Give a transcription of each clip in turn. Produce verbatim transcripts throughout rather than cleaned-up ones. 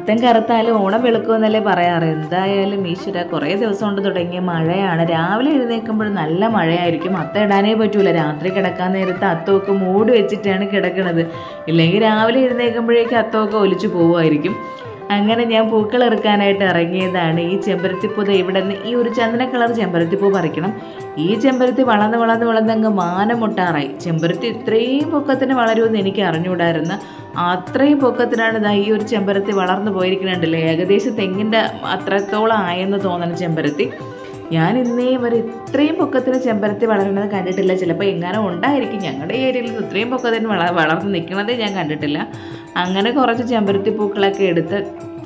അത്തം കറുത്താലും ഓണം വെളുക്കുമെന്നല്ലേ പറയാറ്. എന്തായാലും ഈശ്വര കുറേ ദിവസം കൊണ്ട് തുടങ്ങിയ മഴയാണ്. രാവിലെ എഴുന്നേൽക്കുമ്പോൾ നല്ല മഴയായിരിക്കും. അത്തം ഇടാനേ പറ്റൂല. രാത്രി കിടക്കാൻ നേരത്ത് അത്തമൊക്കെ മൂടി വെച്ചിട്ടാണ് കിടക്കുന്നത്. ഇല്ലെങ്കിൽ രാവിലെ എഴുന്നേൽക്കുമ്പോഴേക്കും അത്തമൊക്കെ ഒലിച്ചു പോവുമായിരിക്കും. അങ്ങനെ ഞാൻ പൂക്കൾ ഇറക്കാനായിട്ട് ഇറങ്ങിയതാണ്. ഈ ചെമ്പരത്തിപ്പൂ ഇവിടെ നിന്ന് ഈ ഒരു ചന്ദന കളർ ചെമ്പരത്തിപ്പൂ പറിക്കണം. ഈ ചെമ്പരത്തി വളർന്ന് വളർന്ന് വളർന്നങ്ങ് മാനം മുട്ടാറായി. ചെമ്പരത്തി ഇത്രയും പൊക്കത്തിന് വളരുമെന്ന് എനിക്ക് അറിഞ്ഞുകൂടായിരുന്നു. അത്രയും പൊക്കത്തിനാണ് ഇതാ ഈ ഒരു ചെമ്പരത്തി വളർന്നു പോയിരിക്കുന്നുണ്ടല്ലേ. ഏകദേശം തെങ്ങിൻ്റെ അത്രത്തോളം ആയെന്ന് തോന്നുന്ന ചെമ്പരത്തി. ഞാൻ ഇന്നേ വരെ ഇത്രയും പൊക്കത്തിന് ചെമ്പരത്തി വളരുന്നത് കണ്ടിട്ടില്ല. ചിലപ്പോൾ എങ്ങാനും ഉണ്ടായിരിക്കും. ഞങ്ങളുടെ ഏരിയയിൽ ഇത്രയും പൊക്കത്തിന് വള വളർന്ന് നിൽക്കുന്നത് ഞാൻ കണ്ടിട്ടില്ല. അങ്ങനെ കുറച്ച് ചെമ്പരത്തി പൂക്കളൊക്കെ എടുത്ത്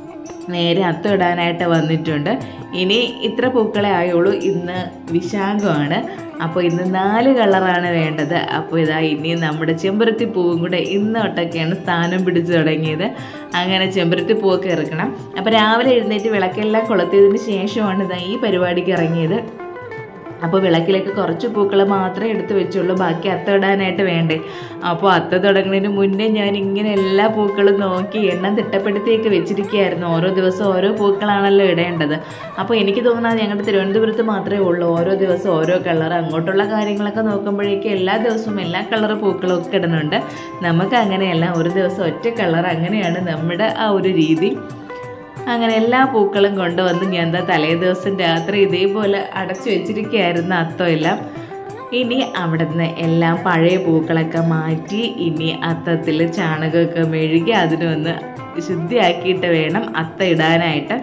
നേരെ അത്തം ഇടാനായിട്ട് വന്നിട്ടുണ്ട്. ഇനി ഇത്ര പൂക്കളെ ആയുള്ളൂ. ഇന്ന് വിശാഖമാണ്. അപ്പോൾ ഇന്ന് നാല് കളറാണ് വേണ്ടത്. അപ്പോൾ ഇതാ ഇനി നമ്മുടെ ചെമ്പരത്തി പൂവും കൂടെ ഇന്ന് തൊട്ടൊക്കെയാണ് സ്ഥാനം പിടിച്ചു തുടങ്ങിയത്. അങ്ങനെ ചെമ്പരത്തി പൂവൊക്കെ ഇറക്കണം. അപ്പോൾ രാവിലെ എഴുന്നേറ്റ് വിളക്കെല്ലാം കൊളുത്തിയതിന് ശേഷമാണ് ഇതാ ഈ പരിപാടിക്ക് ഇറങ്ങിയത്. അപ്പോൾ വിളക്കിലേക്ക് കുറച്ച് പൂക്കൾ മാത്രമേ എടുത്ത് വെച്ചുള്ളൂ. ബാക്കി അത്തം ഇടാനായിട്ട് വേണ്ടേ. അപ്പോൾ അത്തം തുടങ്ങുന്നതിന് മുന്നേ ഞാൻ ഇങ്ങനെ എല്ലാ പൂക്കളും നോക്കി എണ്ണം തിട്ടപ്പെടുത്തിയൊക്കെ വെച്ചിരിക്കുകയായിരുന്നു. ഓരോ ദിവസം ഓരോ പൂക്കളാണല്ലോ ഇടേണ്ടത്. അപ്പോൾ എനിക്ക് തോന്നുന്നത് ഞങ്ങളുടെ തിരുവനന്തപുരത്ത് മാത്രമേ ഉള്ളൂ ഓരോ ദിവസം ഓരോ കളർ. അങ്ങോട്ടുള്ള കാര്യങ്ങളൊക്കെ നോക്കുമ്പോഴേക്കും എല്ലാ ദിവസവും എല്ലാ കളർ പൂക്കളും ഒക്കെ ഇടുന്നുണ്ട്. നമുക്ക് അങ്ങനെയല്ല, ഒരു ദിവസം ഒറ്റ കളർ. അങ്ങനെയാണ് നമ്മുടെ ആ ഒരു രീതി. അങ്ങനെ എല്ലാ പൂക്കളും കൊണ്ടുവന്ന് ഞാൻ എന്താ തലേ ദിവസം രാത്രി ഇതേപോലെ അടച്ചു വെച്ചിരിക്കുകയായിരുന്നു അത്തം എല്ലാം. ഇനി അവിടെ നിന്ന് എല്ലാം പഴയ പൂക്കളൊക്കെ മാറ്റി ഇനി അത്തത്തിൽ ചാണകമൊക്കെ മെഴുകി അതിനൊന്ന് ശുദ്ധിയാക്കിയിട്ട് വേണം അത്തം ഇടാനായിട്ട്.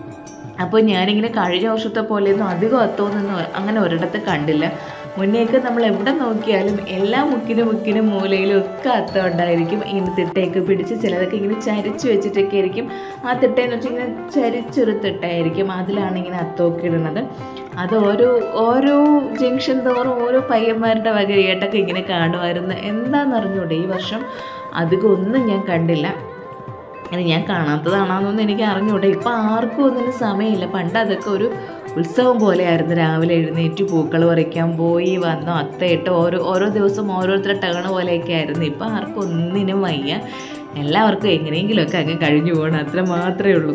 അപ്പോൾ ഞാനിങ്ങനെ കഴിഞ്ഞ വർഷത്തെ പോലെയൊന്നും അധികം അത്തമൊന്നും അങ്ങനെ ഒരിടത്ത് കണ്ടില്ല. മുന്നേക്ക് നമ്മൾ എവിടെ നോക്കിയാലും എല്ലാ മുക്കിനും മുക്കിനും മൂലയിലും ഒക്കെ അത്തം ഉണ്ടായിരിക്കും. ഇങ്ങനെ തിട്ടയൊക്കെ പിടിച്ച് ചിലതൊക്കെ ഇങ്ങനെ ചരിച്ച് വെച്ചിട്ടൊക്കെ ആയിരിക്കും. ആ തിട്ടയെന്ന് വെച്ചാൽ ഇങ്ങനെ ചരിച്ചൊരു തിട്ടയായിരിക്കും. അതിലാണ് ഇങ്ങനെ അത്തമൊക്കെ ഇടുന്നത്. അത് ഓരോ ഓരോ ജംഗ്ഷൻ തോറും ഓരോ പയ്യന്മാരുടെ വകയായിട്ടൊക്കെ ഇങ്ങനെ കാണുമായിരുന്നു. എന്താണെന്നറിഞ്ഞൂടെ ഈ വർഷം അധികം ഒന്നും ഞാൻ കണ്ടില്ല. അങ്ങനെ ഞാൻ കാണാത്തതാണെന്നൊന്നും എനിക്ക് അറിഞ്ഞൂടെ. ഇപ്പം ആർക്കും ഒന്നിനും സമയമില്ല. പണ്ട് അതൊക്കെ ഒരു ഉത്സവം പോലെയായിരുന്നു. രാവിലെ എഴുന്നേറ്റ് പൂക്കൾ പറിക്കാൻ പോയി വന്നു അത്തയിട്ട് ഓരോ ഓരോ ദിവസം ഓരോരുത്തരുടെ ടേണ് പോലെയൊക്കെ ആയിരുന്നു. ഇപ്പം ആർക്കും ഒന്നിനും വയ്യ. എല്ലാവർക്കും എങ്ങനെയെങ്കിലുമൊക്കെ അങ്ങ് കഴിഞ്ഞു പോകണം, അത്ര മാത്രമേ ഉള്ളൂ.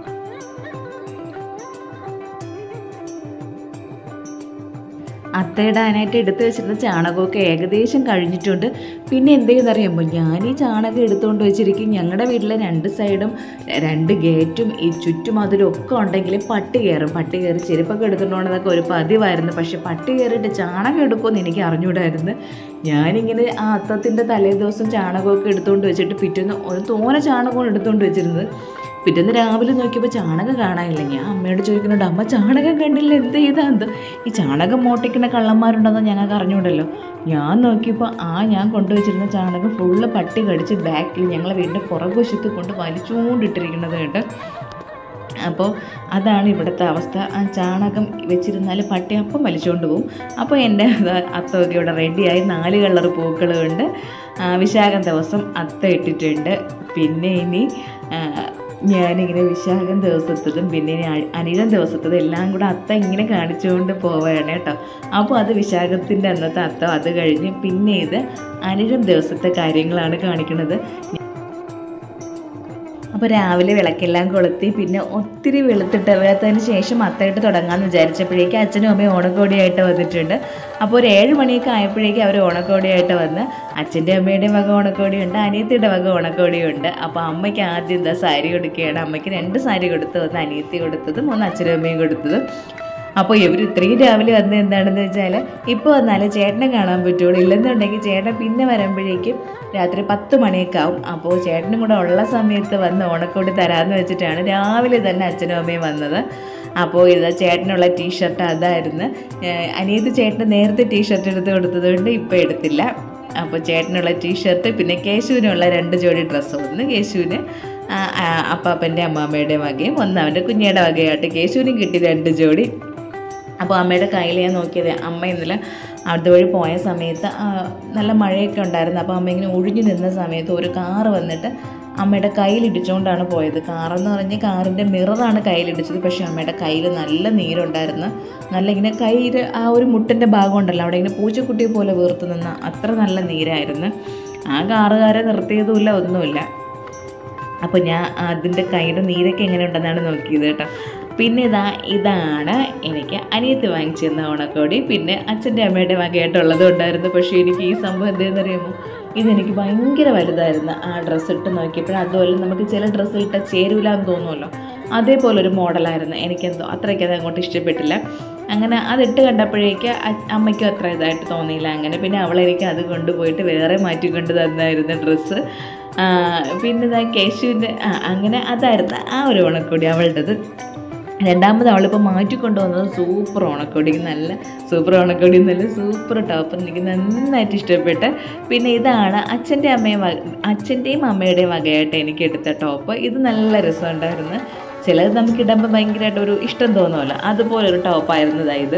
അത്തയിടാനായിട്ട് എടുത്ത് വെച്ചിരുന്ന ചാണകമൊക്കെ ഏകദേശം കഴിഞ്ഞിട്ടുണ്ട്. പിന്നെ എന്തെങ്കിലും അറിയുമ്പോൾ ഞാൻ ഈ ചാണകം എടുത്തുകൊണ്ട് വെച്ചിരിക്കും. ഞങ്ങളുടെ വീട്ടിലെ രണ്ട് സൈഡും രണ്ട് ഗേറ്റും ഈ ചുറ്റുമതിലും ഒക്കെ ഉണ്ടെങ്കിൽ പട്ടി കയറും. പട്ടി കയറി ചെരുപ്പൊക്കെ എടുത്തുകൊണ്ടതൊക്കെ ഒരു പതിവായിരുന്നു. പക്ഷെ പട്ടി കയറിയിട്ട് ചാണകം എടുക്കുമെന്ന് എനിക്ക് അറിഞ്ഞൂടായിരുന്നു. ഞാനിങ്ങനെ ആ അത്തത്തിൻ്റെ തലേ ദിവസം ചാണകമൊക്കെ എടുത്തുകൊണ്ട് വെച്ചിട്ട് പിറ്റേന്ന് ഒരു തോനെ ചാണകമാണ് എടുത്തുകൊണ്ട് വെച്ചിരുന്നത്. പിറ്റേന്ന് രാവിലെ നോക്കിയപ്പോൾ ചാണകം കാണാനില്ല. ഞാൻ അമ്മയോട് ചോദിക്കുന്നുണ്ട്, അമ്മ ചാണകം കണ്ടില്ല, എന്ത് ചെയ്താൽ എന്ത് ഈ ചാണകം മോട്ടിക്കുന്ന കള്ളന്മാരുണ്ടെന്ന് ഞങ്ങൾക്ക് അറിഞ്ഞൂടല്ലോ. ഞാൻ നോക്കിയപ്പോൾ ആ ഞാൻ കൊണ്ടുവച്ചിരുന്ന ചാണകം ഫുള്ള് പട്ടി കടിച്ച് ബാക്കിൽ ഞങ്ങളെ വീടിൻ്റെ പുറകുവശത്ത് കൊണ്ട് വലിച്ചുകൊണ്ടിട്ടിരിക്കുന്നത് കേട്ട്. അപ്പോൾ അതാണ് ഇവിടുത്തെ അവസ്ഥ. ആ ചാണകം വെച്ചിരുന്നാൽ പട്ടി അപ്പം വലിച്ചുകൊണ്ട് പോകും. അപ്പോൾ എൻ്റെ അത്തമൊക്കെ ഇവിടെ റെഡിയായി. നാല് കളർ പൂക്കളുണ്ട്. വിശാഖം ദിവസം അത്തം ഇട്ടിട്ടുണ്ട്. പിന്നെ ഇനി ഞാനിങ്ങനെ വിശാഖം ദിവസത്തതും പിന്നെ അനിഴം ദിവസത്തതും എല്ലാം കൂടെ അത്തം ഇങ്ങനെ കാണിച്ചുകൊണ്ട് പോവുകയാണ് കേട്ടോ. അപ്പോൾ അത് വിശാഖത്തിൻ്റെ അന്നത്തെ അത്തം. അത് കഴിഞ്ഞ് പിന്നെ ഇത് അനിഴം ദിവസത്തെ കാര്യങ്ങളാണ് കാണിക്കുന്നത്. അപ്പോൾ രാവിലെ വിളക്കെല്ലാം കൊളുത്തി പിന്നെ ഒത്തിരി വെളുത്തിട്ട് വെളുത്തതിന് ശേഷം അത്തയിട്ട് തുടങ്ങാമെന്ന് വിചാരിച്ചപ്പോഴേക്കും അച്ഛനും അമ്മയും ഓണക്കോടിയായിട്ട് വന്നിട്ടുണ്ട്. അപ്പോൾ ഒരു ഏഴ് മണിയൊക്കെ ആയപ്പോഴേക്കും അവർ ഓണക്കോടിയായിട്ട് വന്ന് അച്ഛൻ്റെ അമ്മയുടെയും വക ഓണക്കോടിയുണ്ട്, അനിയത്തിയുടെ വക ഓണക്കോടിയുണ്ട്. അപ്പോൾ അമ്മയ്ക്ക് ആദ്യം എന്താ സാരി കൊടുക്കുകയാണ്. അമ്മയ്ക്ക് രണ്ട് സാരി കൊടുത്തു, ഒന്ന് അനിയത്തി കൊടുത്തതും ഒന്ന് അച്ഛനും അമ്മയും കൊടുത്തതും. അപ്പോൾ ഇവർ ഇത്രയും രാവിലെ വന്നത് എന്താണെന്ന് വെച്ചാൽ ഇപ്പോൾ വന്നാലേ ചേട്ടനെ കാണാൻ പറ്റുള്ളൂ. ഇല്ലെന്നുണ്ടെങ്കിൽ ചേട്ടൻ പിന്നെ വരുമ്പോഴേക്കും രാത്രി പത്ത് മണിയൊക്കെ ആവും. അപ്പോൾ ചേട്ടനും കൂടെ ഉള്ള സമയത്ത് വന്ന് ഓണക്കോടി തരാമെന്ന് വെച്ചിട്ടാണ് രാവിലെ തന്നെ അച്ഛനും അമ്മയും വന്നത്. അപ്പോൾ ഇത് ചേട്ടനുള്ള ടീഷർട്ട് അതായിരുന്നു. അനിയത്തി ചേട്ടന് നേരത്തെ ടീഷർട്ട് എടുത്ത് കൊടുത്തതുകൊണ്ട് ഇപ്പോൾ എടുത്തില്ല. അപ്പോൾ ചേട്ടനുള്ള ടീഷർട്ട് പിന്നെ കേശുവിനുള്ള രണ്ട് ജോഡി ഡ്രസ്സ്. ഒന്ന് കേശുവിന് അപ്പാപ്പൻ്റെ അമ്മാമ്മയുടെ വകയും ഒന്ന് അവൻ്റെ കുഞ്ഞയുടെ വകയായിട്ട് കേശുവിനും കിട്ടി രണ്ട് ജോഡി. അപ്പോൾ അമ്മയുടെ കയ്യിൽ ഞാൻ നോക്കിയത് അമ്മ ഇന്നലെ അതുവഴി പോയ സമയത്ത് നല്ല മഴയൊക്കെ ഉണ്ടായിരുന്നു. അപ്പോൾ അമ്മ ഇങ്ങനെ ഒഴിഞ്ഞു നിന്ന സമയത്ത് ഒരു കാറ് വന്നിട്ട് അമ്മയുടെ കയ്യിലിടിച്ചുകൊണ്ടാണ് പോയത്. കാറെന്ന് പറഞ്ഞാൽ കാറിൻ്റെ മിററാണ് കയ്യിലിടിച്ചത്. പക്ഷേ അമ്മയുടെ കയ്യിൽ നല്ല നീരുണ്ടായിരുന്നു. നല്ല ഇങ്ങനെ കയ്യിൽ ആ ഒരു മുട്ടിൻ്റെ ഭാഗം ഉണ്ടല്ലോ അവിടെ ഇങ്ങനെ പൂച്ചക്കുട്ടിയെ പോലെ വീർത്ത് നിന്ന അത്ര നല്ല നീരായിരുന്നു. ആ കാറുകാരെ നിർത്തിയതുമില്ല, ഒന്നുമില്ല. അപ്പോൾ ഞാൻ അതിൻ്റെ കയ്യുടെ നീരൊക്കെ എങ്ങനെ ഉണ്ടെന്നാണ് നോക്കിയത് കേട്ടോ. പിന്നെ ഇതാ ഇതാണ് എനിക്ക് അനിയത്തി വാങ്ങിച്ചു തന്ന ഓണക്കോടി. പിന്നെ അച്ഛൻ്റെ അമ്മയുടെ വകയായിട്ടുള്ളതും ഉണ്ടായിരുന്നു. പക്ഷേ എനിക്ക് ഈ സംഭവം എന്താണെന്ന് അറിയുമോ, ഇതെനിക്ക് ഭയങ്കര വലുതായിരുന്നു. ആ ഡ്രസ്സ് ഇട്ട് നോക്കിയപ്പോൾ അതുപോലെ നമുക്ക് ചില ഡ്രസ്സ് ഇട്ടാൽ ചേരൂല എന്ന് തോന്നുമല്ലോ, അതേപോലൊരു മോഡലായിരുന്നു. എനിക്കെന്തോ അത്രയ്ക്ക് അത് അങ്ങോട്ട് ഇഷ്ടപ്പെട്ടില്ല. അങ്ങനെ അതിട്ട് കണ്ടപ്പോഴേക്ക് അമ്മയ്ക്കും അത്ര ഇതായിട്ട് തോന്നിയില്ല. അങ്ങനെ പിന്നെ അവളെനിക്ക് അത് കൊണ്ടുപോയിട്ട് വേറെ മാറ്റിക്കൊണ്ട് തന്നായിരുന്നു ഡ്രസ്സ്. പിന്നെ ഇതാ കേശുവിൻ്റെ അങ്ങനെ അതായിരുന്നു ആ ഒരു ഓണക്കോടി അവളുടേത്. രണ്ടാമത് അവളിപ്പോൾ മാറ്റിക്കൊണ്ട് വന്നത് സൂപ്പർ ഓണക്കോടി, നല്ല സൂപ്പർ ഓണക്കോടി നല്ല സൂപ്പർ ടോപ്പ് എനിക്ക് നന്നായിട്ട് ഇഷ്ടപ്പെട്ട്. പിന്നെ ഇതാണ് അച്ഛൻ്റെ അമ്മയും അച്ഛൻ്റെയും അമ്മയുടെയും വകയായിട്ട് എനിക്ക് എടുത്ത ടോപ്പ്. ഇത് നല്ല രസമുണ്ടായിരുന്നു. ചിലത് നമുക്കിടുമ്പോൾ ഭയങ്കരമായിട്ട് ഒരു ഇഷ്ടം തോന്നുമല്ലോ, അതുപോലൊരു ടോപ്പായിരുന്നു ഇത്.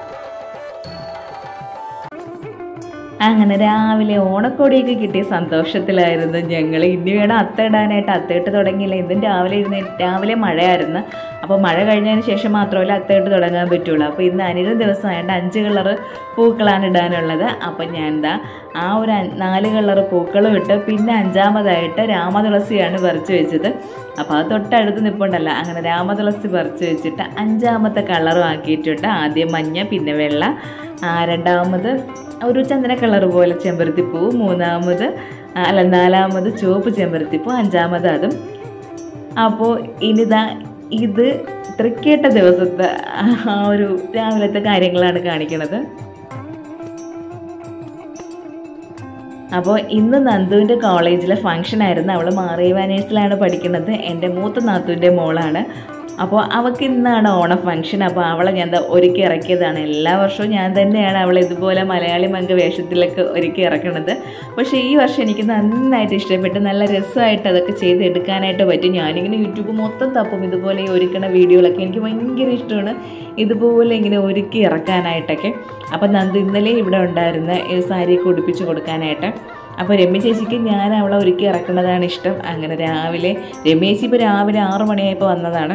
അങ്ങനെ രാവിലെ ഓണക്കോടിയൊക്കെ കിട്ടിയ സന്തോഷത്തിലായിരുന്നു ഞങ്ങൾ. ഇനി വേണം അത്ത ഇടാനായിട്ട്. അത്തയിട്ട് തുടങ്ങിയില്ല. ഇന്നും രാവിലെ ഇരുന്ന് രാവിലെ മഴയായിരുന്നു. അപ്പോൾ മഴ കഴിഞ്ഞതിന് ശേഷം മാത്രമല്ല അത്തയിട്ട് തുടങ്ങാൻ പറ്റുള്ളൂ. അപ്പോൾ ഇന്ന് അനിഴ ദിവസമായതുകൊണ്ട് അഞ്ച് കളറ് പൂക്കളാണ് ഇടാനുള്ളത്. അപ്പം ഞാൻ എന്താ ആ ഒരു നാല് കളറ് പൂക്കളും ഇട്ട് പിന്നെ അഞ്ചാമതായിട്ട് രാമതുളസിയാണ് പറിച്ച് വെച്ചത്. അപ്പോൾ അത് തൊട്ടടുത്ത് നിൽപ്പുണ്ടല്ല, അങ്ങനെ രാമതുളസി പറിച്ച് വെച്ചിട്ട് അഞ്ചാമത്തെ കളറും ആക്കിയിട്ടുണ്ട്. ആദ്യം മഞ്ഞ, പിന്നെ വെള്ള, രണ്ടാമത് ഒരു ചന്ദന കളർ പോലെ ചെമ്പരത്തിപ്പൂ, മൂന്നാമത് അല്ല നാലാമത് ചുവപ്പ് ചെമ്പരത്തിപ്പൂ, അഞ്ചാമത് അതും. അപ്പോൾ ഇനിതാ ഇത് തൃക്കേട്ട ദിവസത്തെ ആ ഒരു രാവിലത്തെ കാര്യങ്ങളാണ് കാണിക്കുന്നത്. അപ്പോൾ ഇന്ന് നന്ദുവിൻ്റെ കോളേജിലെ ഫംഗ്ഷൻ ആയിരുന്നു. അവൾ മാറിയവാനേഴ്സിലാണ് പഠിക്കുന്നത്. എൻ്റെ മൂത്ത നാത്തുവിൻ്റെ മോളാണ്. അപ്പോൾ അവൾക്ക് ഇന്നാണ് ഓണ ഫംഗ്ഷൻ. അപ്പോൾ അവളെ ഞാൻ ഒരുക്കി ഇറക്കിയതാണ്. എല്ലാ വർഷവും ഞാൻ തന്നെയാണ് അവളെ ഇതുപോലെ മലയാളി മംഗ വേഷത്തിലൊക്കെ ഒരുക്കി ഇറക്കുന്നത്. പക്ഷേ ഈ വർഷം എനിക്ക് നന്നായിട്ട് ഇഷ്ടപ്പെട്ട്, നല്ല രസമായിട്ട് അതൊക്കെ ചെയ്തെടുക്കാനായിട്ട് പറ്റും. ഞാനിങ്ങനെ യൂട്യൂബ് മൊത്തം തപ്പും ഇതുപോലെ ഈ ഒരുക്കണ വീഡിയോകളൊക്കെ. എനിക്ക് ഭയങ്കര ഇഷ്ടമാണ് ഇതുപോലെ ഇങ്ങനെ ഒരുക്കി ഇറക്കാനായിട്ടൊക്കെ. അപ്പോൾ നന്ദു ഇന്നലെ ഇവിടെ ഉണ്ടായിരുന്ന സാരിയൊക്കെ ഉടുപ്പിച്ച് കൊടുക്കാനായിട്ട്. അപ്പോൾ രമ്യ ചേച്ചിക്ക് ഞാൻ അവളെ ഒരുക്കി ഇറക്കുന്നതാണ് ഇഷ്ടം. അങ്ങനെ രാവിലെ രമ്യ ചേച്ചി ഇപ്പോൾ രാവിലെ ആറു മണിയായപ്പോൾ വന്നതാണ്.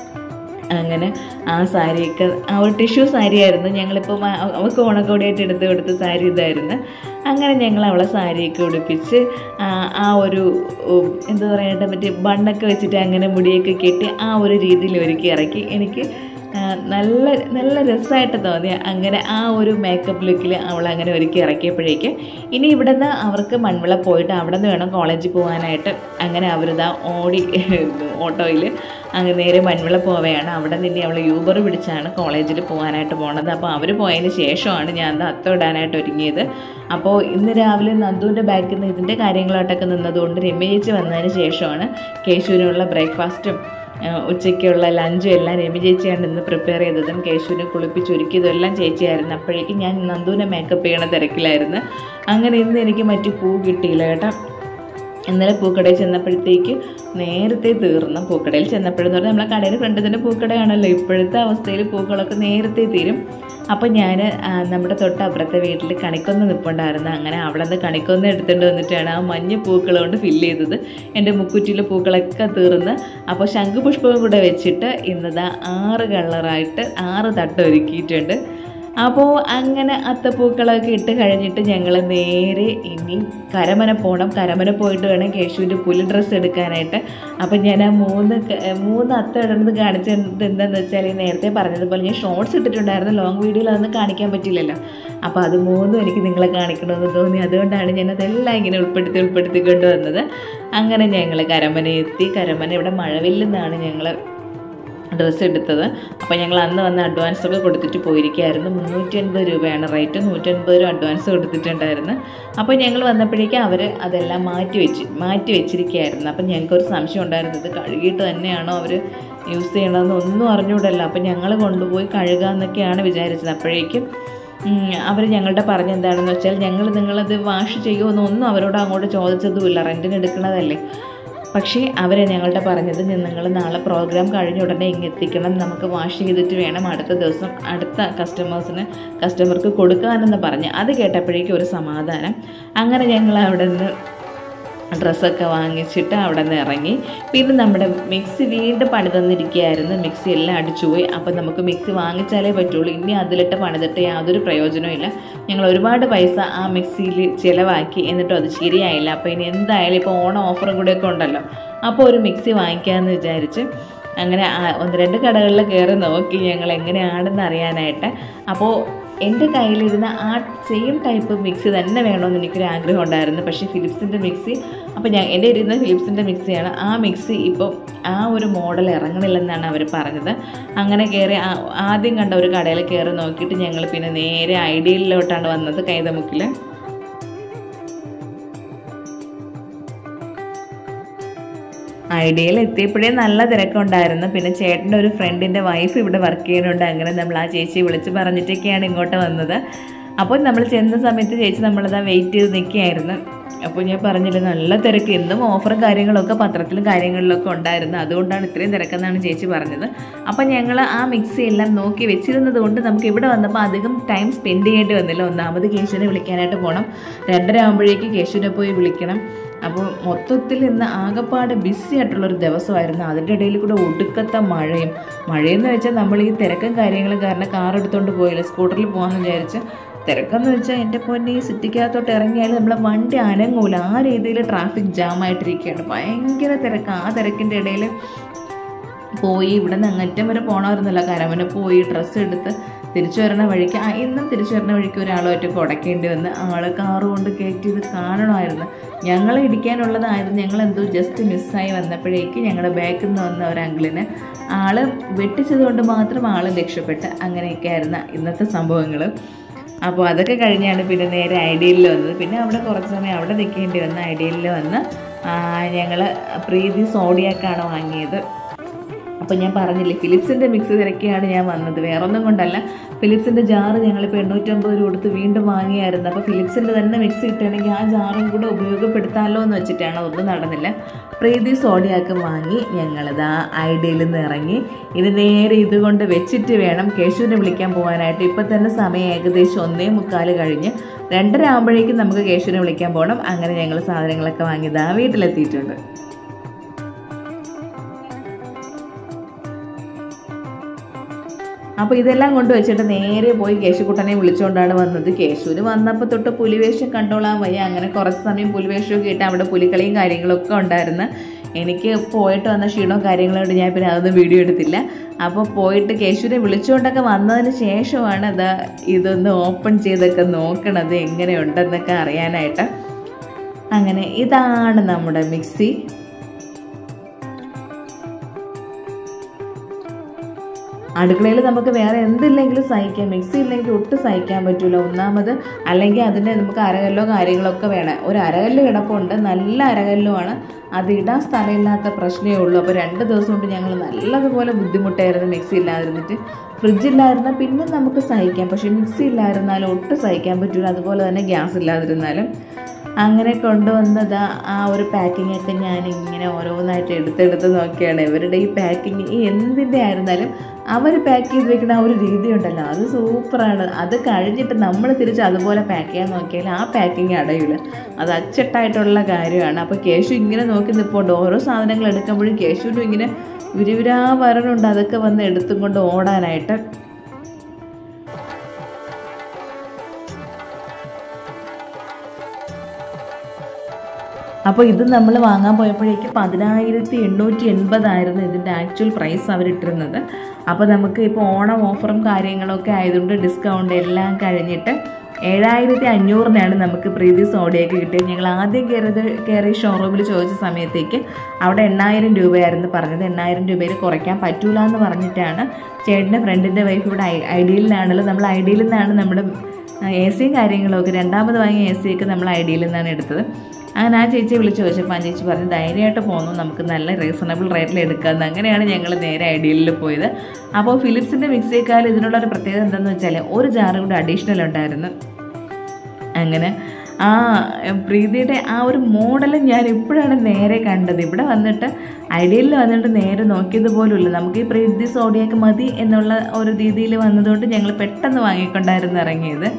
അങ്ങനെ ആ സാരിയൊക്കെ ആ ഒരു ടിഷ്യൂ സാരിയായിരുന്നു. ഞങ്ങളിപ്പോൾ അവൾക്ക് ഓണക്കോടിയായിട്ട് എടുത്ത് കൊടുത്ത സാരി ഇതായിരുന്നു. അങ്ങനെ ഞങ്ങൾ അവളെ സാരിയൊക്കെ ഉടുപ്പിച്ച് ആ ഒരു എന്താ പറയുക മറ്റേ ബണ്ണൊക്കെ വെച്ചിട്ട് അങ്ങനെ മുടിയൊക്കെ കെട്ടി ആ ഒരു രീതിയിൽ ഒരുക്കി ഇറക്കി. എനിക്ക് നല്ല നല്ല രസമായിട്ട് തോന്നി. അങ്ങനെ ആ ഒരു മേക്കപ്പ് ലുക്കിൽ അവളങ്ങനെ ഒരുക്കി ഇറക്കിയപ്പോഴേക്ക് ഇനി ഇവിടെ നിന്ന് അവർക്ക് മൺവിള പോയിട്ട് അവിടെ നിന്ന് വേണം കോളേജിൽ പോകാനായിട്ട്. അങ്ങനെ അവരിതാ ഓടി ഓട്ടോയിൽ അങ്ങനെ നേരെ മൺവിള പോവുകയാണ്. അവിടെ നിന്ന് അവൾ യൂബർ പിടിച്ചാണ് കോളേജിൽ പോകാനായിട്ട് പോണത്. അപ്പോൾ അവർ പോയതിന് ശേഷമാണ് ഞാൻ അത്തം ഇടാനായിട്ട് ഒരുങ്ങിയത്. അപ്പോൾ ഇന്ന് രാവിലെ നന്ദുവിൻ്റെ ബാക്കിൽ നിന്ന് ഇതിൻ്റെ കാര്യങ്ങളായിട്ടൊക്കെ നിന്നതുകൊണ്ട് രമ്യ ചേച്ചി വന്നതിന് ശേഷമാണ് കേശുവിനുള്ള ബ്രേക്ക്ഫാസ്റ്റും ഉച്ചയ്ക്കുള്ള ലഞ്ചും എല്ലാം രമ്യ ചേച്ചിയാണ് ഇന്ന് പ്രിപ്പയർ ചെയ്തതും. കേശുവിനെ കുളിപ്പിച്ചൊരുക്കിയതും എല്ലാം ചേച്ചിയായിരുന്നു. അപ്പോഴേക്കും ഞാൻ നന്ദുവിനെ മേക്കപ്പ് ചെയ്യണ തിരക്കിലായിരുന്നു. അങ്ങനെ ഇന്ന് എനിക്ക് മറ്റു പൂ കിട്ടിയില്ല കേട്ടോ. ഇന്നലെ പൂക്കടയിൽ ചെന്നപ്പോഴത്തേക്ക് നേരത്തെ തീർന്നു. പൂക്കടയിൽ ചെന്നപ്പോഴെന്ന് പറഞ്ഞാൽ നമ്മളെ കടയിൽ ഫ്രണ്ട് തന്നെ പൂക്കടയാണല്ലോ. ഇപ്പോഴത്തെ അവസ്ഥയിൽ പൂക്കളൊക്കെ നേരത്തെ തീരും. അപ്പം ഞാൻ നമ്മുടെ തൊട്ടപ്പുറത്തെ വീട്ടിൽ കണിക്കൊന്ന നിൽപ്പുണ്ടായിരുന്നു. അങ്ങനെ അവിടെ നിന്ന് കണിക്കൊന്ന എടുത്തുകൊണ്ട് വന്നിട്ടാണ് ആ മഞ്ഞ പൂക്കൾ കൊണ്ട് ഫില്ല് ചെയ്തത്. എൻ്റെ മുക്കുറ്റിയിലെ പൂക്കളൊക്കെ തീർന്ന്. അപ്പോൾ ശംഖുപുഷ്പവും കൂടെ വെച്ചിട്ട് ഇന്നതാ ആറ് കളറായിട്ട് ആറ് തട്ട് ഒരുക്കിയിട്ടുണ്ട്. അപ്പോൾ അങ്ങനെ അത്തപ്പൂക്കളൊക്കെ ഇട്ട് കഴിഞ്ഞിട്ട് ഞങ്ങൾ നേരെ ഇനി കരമന പോകണം. കരമന പോയിട്ട് വേണം കേശുവിൻ്റെ പുലി ഡ്രസ്സ് എടുക്കാനായിട്ട്. അപ്പം ഞാൻ ആ മൂന്ന് മൂന്ന് അത്ത ഇടുന്നത് കാണിച്ചത് എന്താണെന്ന് വെച്ചാൽ നേരത്തെ പറഞ്ഞതുപോലെ ഞാൻ ഷോർട്സ് ഇട്ടിട്ടുണ്ടായിരുന്നു. ലോങ് വീഡിയോയിൽ അതൊന്നും കാണിക്കാൻ പറ്റില്ലല്ലോ. അപ്പോൾ അത് മൂന്നും എനിക്ക് നിങ്ങളെ കാണിക്കണമെന്ന് തോന്നി. അതുകൊണ്ടാണ് ഞാനതെല്ലാം ഇങ്ങനെ ഉൾപ്പെടുത്തി ഉൾപ്പെടുത്തി കൊണ്ടുവന്നത്. അങ്ങനെ ഞങ്ങൾ കരമന എത്തി. കരമന ഇവിടെ മഴവില്ലെന്നാണ് ഞങ്ങൾ ഡ്രസ്സ് എടുത്തത്. അപ്പോൾ ഞങ്ങൾ അന്ന് വന്ന് അഡ്വാൻസൊക്കെ കൊടുത്തിട്ട് പോയിരിക്കുകയായിരുന്നു. മുന്നൂറ്റി അൻപത് രൂപയാണ് റേറ്റ്. നൂറ്റൻപത് രൂപ അഡ്വാൻസ് കൊടുത്തിട്ടുണ്ടായിരുന്നു. അപ്പോൾ ഞങ്ങൾ വന്നപ്പോഴേക്കും അവർ അതെല്ലാം മാറ്റി വെച്ച് മാറ്റി വെച്ചിരിക്കുകയായിരുന്നു. അപ്പം ഞങ്ങൾക്കൊരു സംശയം ഉണ്ടായിരുന്നു, ഇത് കഴുകിയിട്ട് തന്നെയാണോ അവർ യൂസ് ചെയ്യണമെന്ന് ഒന്നും അറിഞ്ഞുകൂടല്ലോ. അപ്പം ഞങ്ങൾ കൊണ്ടുപോയി കഴുകാമെന്നൊക്കെയാണ് വിചാരിച്ചത്. അപ്പോഴേക്കും അവർ ഞങ്ങളുടെ പറഞ്ഞെന്താണെന്ന് വെച്ചാൽ ഞങ്ങൾ നിങ്ങളത് വാഷ് ചെയ്യുമെന്നൊന്നും അവരോട് അങ്ങോട്ട് ചോദിച്ചതുമില്ല. റെൻറ്റിന് എടുക്കുന്നതല്ലേ. പക്ഷേ അവരെ ഞങ്ങളുടെ പറഞ്ഞത് നിങ്ങൾ നാളെ പ്രോഗ്രാം കഴിഞ്ഞ ഉടനെ ഇങ്ങ് എത്തിക്കണം, നമുക്ക് വാഷ് ചെയ്തിട്ട് വേണം അടുത്ത ദിവസം അടുത്ത കസ്റ്റമേഴ്സിന് കസ്റ്റമർക്ക് കൊടുക്കാനെന്ന് പറഞ്ഞ്. അത് കേട്ടപ്പോഴേക്കും ഒരു സമാധാനം. അങ്ങനെ ഞങ്ങൾ അവിടെ നിന്ന് ഡ്രസ്സൊക്കെ വാങ്ങിച്ചിട്ട് അവിടെ നിന്ന് ഇറങ്ങി. പിന്നെ നമ്മുടെ മിക്സി വീണ്ടും പണി തന്നിരിക്കുകയായിരുന്നു. മിക്സി എല്ലാം അടിച്ചുപോയി. അപ്പോൾ നമുക്ക് മിക്സി വാങ്ങിച്ചാലേ പറ്റുള്ളൂ. ഇനി അതിലിട്ട് പണിതിട്ട് യാതൊരു പ്രയോജനവും ഇല്ല. ഞങ്ങൾ ഒരുപാട് പൈസ ആ മിക്സിയിൽ ചിലവാക്കി, എന്നിട്ടും അത് ശരിയായില്ല. അപ്പോൾ ഇനി എന്തായാലും ഇപ്പോൾ ഓണം ഓഫറും കൂടെയൊക്കെ ഉണ്ടല്ലോ, അപ്പോൾ ഒരു മിക്സി വാങ്ങിക്കാമെന്ന് വിചാരിച്ച് അങ്ങനെ ഒന്ന് രണ്ട് കടകളിൽ കയറി നോക്കി ഞങ്ങൾ എങ്ങനെയാണെന്ന് അറിയാനായിട്ട്. അപ്പോൾ എൻ്റെ കയ്യിലിരുന്ന ആ സെയിം ടൈപ്പ് മിക്സി തന്നെ വേണമെന്ന് എനിക്കൊരു ആഗ്രഹം ഉണ്ടായിരുന്നു. പക്ഷേ ഫിലിപ്സിൻ്റെ മിക്സി, അപ്പോൾ ഞാൻ എൻ്റെ ഇരുന്ന ഫിലിപ്സിൻ്റെ മിക്സിയാണ്. ആ മിക്സി ഇപ്പോൾ ആ ഒരു മോഡൽ ഇറങ്ങണില്ലെന്നാണ് അവർ പറഞ്ഞത്. അങ്ങനെ കയറി ആദ്യം കണ്ട ഒരു കടയിൽ കയറി നോക്കിയിട്ട് ഞങ്ങൾ പിന്നെ നേരെ ഐഡിയലിലോട്ടാണ് വന്നത്, കൈതമുക്കിൽ. ഐഡിയയിൽ എത്തിയപ്പോഴേ നല്ല തിരക്കുണ്ടായിരുന്നു. പിന്നെ ചേട്ടൻ്റെ ഒരു ഫ്രണ്ടിൻ്റെ വൈഫ് ഇവിടെ വർക്ക് ചെയ്യുന്നുണ്ട്. അങ്ങനെ നമ്മൾ ആ ചേച്ചിയെ വിളിച്ച് പറഞ്ഞിട്ടൊക്കെയാണ് ഇങ്ങോട്ട് വന്നത്. അപ്പോൾ നമ്മൾ ചെന്ന സമയത്ത് ചേച്ചി നമ്മളതാ വെയിറ്റ് ചെയ്ത് നിൽക്കുകയായിരുന്നു. അപ്പോൾ ഞാൻ പറഞ്ഞില്ല, നല്ല തിരക്ക്, എന്നും ഓഫറും കാര്യങ്ങളൊക്കെ പത്രത്തിലും കാര്യങ്ങളിലൊക്കെ ഉണ്ടായിരുന്നു, അതുകൊണ്ടാണ് ഇത്രയും തിരക്കെന്നാണ് ചേച്ചി പറഞ്ഞത്. അപ്പോൾ ഞങ്ങൾ ആ മിക്സി എല്ലാം നോക്കി വെച്ചിരുന്നത് കൊണ്ട് നമുക്ക് ഇവിടെ വന്നപ്പോൾ അധികം ടൈം സ്പെൻഡ് ചെയ്യേണ്ടി വന്നില്ല. ഒന്നാമത് കേശുവിനെ വിളിക്കാനായിട്ട് പോകണം, രണ്ടര ആകുമ്പോഴേക്ക് കേശുവിനെ പോയി വിളിക്കണം. അപ്പോൾ മൊത്തത്തിൽ ഇന്ന് ആകെപ്പാട് ബിസി ആയിട്ടുള്ളൊരു ദിവസമായിരുന്നു. അതിൻ്റെ ഇടയിൽ കൂടെ ഒടുക്കത്തെ മഴയും. മഴയെന്ന് വെച്ചാൽ നമ്മൾ ഈ തിരക്കും കാര്യങ്ങളും കാരണം കാർ എടുത്തുകൊണ്ട് പോയില്ല, സ്കൂട്ടറിൽ പോകാമെന്ന് വിചാരിച്ച്. തിരക്കെന്ന് വെച്ചാൽ എൻ്റെ പൊന്നെ, ഈ സിറ്റിക്കകത്തോട്ട് ഇറങ്ങിയാൽ നമ്മളെ വണ്ടി അനങ്ങൂല, ആ രീതിയിൽ ട്രാഫിക് ജാം ആയിട്ടിരിക്കുകയാണ്, ഭയങ്കര തിരക്ക്. ആ തിരക്കിൻ്റെ ഇടയിൽ പോയി ഇവിടെ നിന്ന് അങ്ങറ്റം വരെ പോകണമായിരുന്നല്ലോ, കരമന പോയി ഡ്രസ്സ് എടുത്ത് തിരിച്ചു വരണ വഴിക്ക് ഇന്നും തിരിച്ചു വരണ വഴിക്ക് ഒരാളുമായിട്ട് കുടക്കേണ്ടി വന്ന് ആളെ കാറ് കൊണ്ട് കയറ്റിയത് കാണണമായിരുന്നു. ഞങ്ങളെ ഇടിക്കാനുള്ളതായിരുന്നു. ഞങ്ങളെന്തോ ജസ്റ്റ് മിസ്സായി വന്നപ്പോഴേക്ക് ഞങ്ങളുടെ ബാക്കിൽ നിന്ന് വന്ന ഒരു അങ്കിളിന് ആൾ വെട്ടിച്ചത് കൊണ്ട് മാത്രം ആൾ രക്ഷപ്പെട്ട്. അങ്ങനെയൊക്കെ ആയിരുന്നു ഇന്നത്തെ സംഭവങ്ങൾ. അപ്പോൾ അതൊക്കെ കഴിഞ്ഞാണ് പിന്നെ നേരെ ഐഡിയലിൽ വന്നത്. പിന്നെ അവിടെ കുറച്ച് സമയം അവിടെ നിൽക്കേണ്ടി വന്ന് ഐഡിയലിൽ വന്ന് ഞങ്ങൾ പ്രീതി സോഡിയാക്കാണ് വാങ്ങിയത്. അപ്പോൾ ഞാൻ പറഞ്ഞില്ലേ, ഫിലിപ്സിൻ്റെ മിക്സി തിരക്കിയാണ് ഞാൻ വന്നത്, വേറൊന്നും കൊണ്ടല്ല. ഫിലിപ്സിൻ്റെ ജാറ് ഞങ്ങളിപ്പോൾ എണ്ണൂറ്റമ്പത് രൂപ കൊടുത്ത് വീണ്ടും വാങ്ങിയായിരുന്നു. അപ്പോൾ ഫിലിപ്സിൻ്റെ തന്നെ മിക്സി കിട്ടുകയാണെങ്കിൽ ആ ജാറും കൂടെ ഉപയോഗപ്പെടുത്താമല്ലോ എന്ന് വെച്ചിട്ടാണ്, അതൊന്നും നടന്നില്ല. പ്രീതി സോഡിയാക്കും വാങ്ങി ഞങ്ങളിതാ ഐഡിയയിൽ നിന്ന് ഇറങ്ങി. ഇത് നേരെ ഇതുകൊണ്ട് വെച്ചിട്ട് വേണം കേശുവിനെ വിളിക്കാൻ പോകാനായിട്ട്. ഇപ്പം തന്നെ സമയം ഏകദേശം ഒന്നേ മുക്കാൽ കഴിഞ്ഞ്, രണ്ടര ആകുമ്പോഴേക്കും നമുക്ക് കേശുവിനെ വിളിക്കാൻ പോകണം. അങ്ങനെ ഞങ്ങൾ സാധനങ്ങളൊക്കെ വാങ്ങിയതാ വീട്ടിലെത്തിയിട്ടുണ്ട്. അപ്പോൾ ഇതെല്ലാം കൊണ്ട് വെച്ചിട്ട് നേരെ പോയി കേശുക്കുട്ടനെ വിളിച്ചുകൊണ്ടാണ് വന്നത്. കേശുവിന് വന്നപ്പോൾ തൊട്ട് പുലിവേഷം കണ്ടോളാൻ വയ്യ. അങ്ങനെ കുറച്ച് സമയം പുലിവേഷമൊക്കെ ഇട്ട് അവിടെ പുലിക്കളിയും കാര്യങ്ങളൊക്കെ ഉണ്ടായിരുന്നു. എനിക്ക് പോയിട്ട് വന്ന ക്ഷീണവും കാര്യങ്ങളുണ്ട്, ഞാൻ പിന്നെ അതൊന്നും വീഡിയോ എടുത്തില്ല. അപ്പോൾ പോയിട്ട് കേശുവിനെ വിളിച്ചുകൊണ്ടൊക്കെ വന്നതിന് ശേഷമാണ് അത് ഇതൊന്ന് ഓപ്പൺ ചെയ്തൊക്കെ നോക്കണത് എങ്ങനെയുണ്ടെന്നൊക്കെ അറിയാനായിട്ട്. അങ്ങനെ ഇതാണ് നമ്മുടെ മിക്സി. അടുക്കളയിൽ നമുക്ക് വേറെ എന്തില്ലെങ്കിലും സഹിക്കാം, മിക്സി ഇല്ലെങ്കിൽ ഒട്ടും സഹിക്കാൻ പറ്റില്ല. ഒന്നാമത് അല്ലെങ്കിൽ അതിൻ്റെ നമുക്ക് അരകല്ലോ കാര്യങ്ങളൊക്കെ വേണം. ഒരു അരകല്ല് കിടപ്പുണ്ട്, നല്ല അരകല്ലുമാണ്, അത് ഇടാൻ സ്ഥലമില്ലാത്ത പ്രശ്നമേ ഉള്ളൂ. അപ്പോൾ രണ്ട് ദിവസം കൊണ്ട് ഞങ്ങൾ നല്ലതുപോലെ ബുദ്ധിമുട്ടായിരുന്നു മിക്സി ഇല്ലാതിരുന്നിട്ട്. ഫ്രിഡ്ജില്ലായിരുന്നാൽ പിന്നെ നമുക്ക് സഹിക്കാം, പക്ഷേ മിക്സി ഇല്ലായിരുന്നാലും ഒട്ടും സഹിക്കാൻ പറ്റില്ല. അതുപോലെ തന്നെ ഗ്യാസ് ഇല്ലാതിരുന്നാലും. അങ്ങനെ കൊണ്ടുവന്നത് ആ ഒരു പാക്കിങ്ങൊക്കെ ഞാനിങ്ങനെ ഓരോന്നായിട്ട് എടുത്തെടുത്ത് നോക്കിയാണ്. ഇവരുടെ ഈ പാക്കിങ് ഈ എന്തിൻ്റെ ആയിരുന്നാലും അവർ പാക്ക് ചെയ്ത് വെക്കുന്ന ആ ഒരു രീതി ഉണ്ടല്ലോ, അത് സൂപ്പറാണ്. അത് കഴിഞ്ഞിട്ട് നമ്മൾ തിരിച്ച് അതുപോലെ പാക്ക് ചെയ്യാൻ നോക്കിയാൽ ആ പാക്കിങ് അടയില്ല, അത് അച്ചട്ടായിട്ടുള്ള കാര്യമാണ്. അപ്പോൾ കേശു ഇങ്ങനെ നോക്കി നിൽപ്പുണ്ട്, ഓരോ സാധനങ്ങൾ എടുക്കുമ്പോഴും കേശുവിനും ഇങ്ങനെ വിരിവിരാ വരണുണ്ട്, അതൊക്കെ വന്ന് എടുത്തും കൊണ്ട് ഓടാനായിട്ട്. അപ്പോൾ ഇത് നമ്മൾ വാങ്ങാൻ പോയപ്പോഴേക്ക് പതിനായിരത്തി എണ്ണൂറ്റി എൺപതായിരുന്നു ഇതിൻ്റെ ആക്ച്വൽ പ്രൈസ് അവരിട്ടിരുന്നത്. അപ്പോൾ നമുക്ക് ഇപ്പോൾ ഓണം ഓഫറും കാര്യങ്ങളൊക്കെ ആയതുകൊണ്ട് ഡിസ്കൗണ്ട് എല്ലാം കഴിഞ്ഞിട്ട് ഏഴായിരത്തി അഞ്ഞൂറിനാണ് നമുക്ക് പ്രീതി സോഡിയൊക്കെ കിട്ടിയത്. ഞങ്ങൾ ആദ്യം കയറിയത് കയറി ഷോറൂമിൽ ചോദിച്ച സമയത്തേക്ക് അവിടെ എണ്ണായിരം രൂപയായിരുന്നു പറഞ്ഞത്. എണ്ണായിരം രൂപയിൽ കുറയ്ക്കാൻ പറ്റൂല എന്ന് പറഞ്ഞിട്ടാണ് ചേട്ടൻ്റെ ഫ്രണ്ടിൻ്റെ വൈഫ് ഇവിടെ ഐഡിയയിലാണല്ലോ, നമ്മൾ ഐഡിയയിൽ നിന്നാണ് നമ്മുടെ എ സിയും കാര്യങ്ങളൊക്കെ രണ്ടാമത് വാങ്ങിയ എ സിയൊക്കെ നമ്മൾ ഐഡിയയിൽ നിന്നാണ് എടുത്തത്. അങ്ങനെ ആ ചേച്ചിയെ വിളിച്ച് ചോദിച്ചപ്പോൾ ആ ചേച്ചി പറഞ്ഞ് ധൈര്യമായിട്ട് പോകുന്നു, നമുക്ക് നല്ല റീസണബിൾ റേറ്റിൽ എടുക്കാമെന്ന്. അങ്ങനെയാണ് ഞങ്ങൾ നേരെ ഐഡിയലിൽ പോയത്. അപ്പോൾ ഫിലിപ്സിൻ്റെ മിക്സിയേക്കാൾ ഇതിനുള്ളൊരു പ്രത്യേകത എന്താണെന്ന് വെച്ചാൽ ഒരു ജാറ് കൂടെ അഡീഷണൽ ഉണ്ടായിരുന്നു. അങ്ങനെ ആ പ്രീതിയുടെ ആ ഒരു മോഡൽ ഞാൻ ഇപ്പോഴാണ് നേരെ കണ്ടത്. ഇവിടെ വന്നിട്ട് ഐഡിയലിൽ വന്നിട്ട് നേരെ നോക്കിയത് പോലുമില്ല. നമുക്ക് ഈ പ്രീതി സോഡിയൊക്കെ മതി എന്നുള്ള ഒരു രീതിയിൽ വന്നതുകൊണ്ട് ഞങ്ങൾ പെട്ടെന്ന് വാങ്ങിക്കൊണ്ടായിരുന്നു ഇറങ്ങിയത്.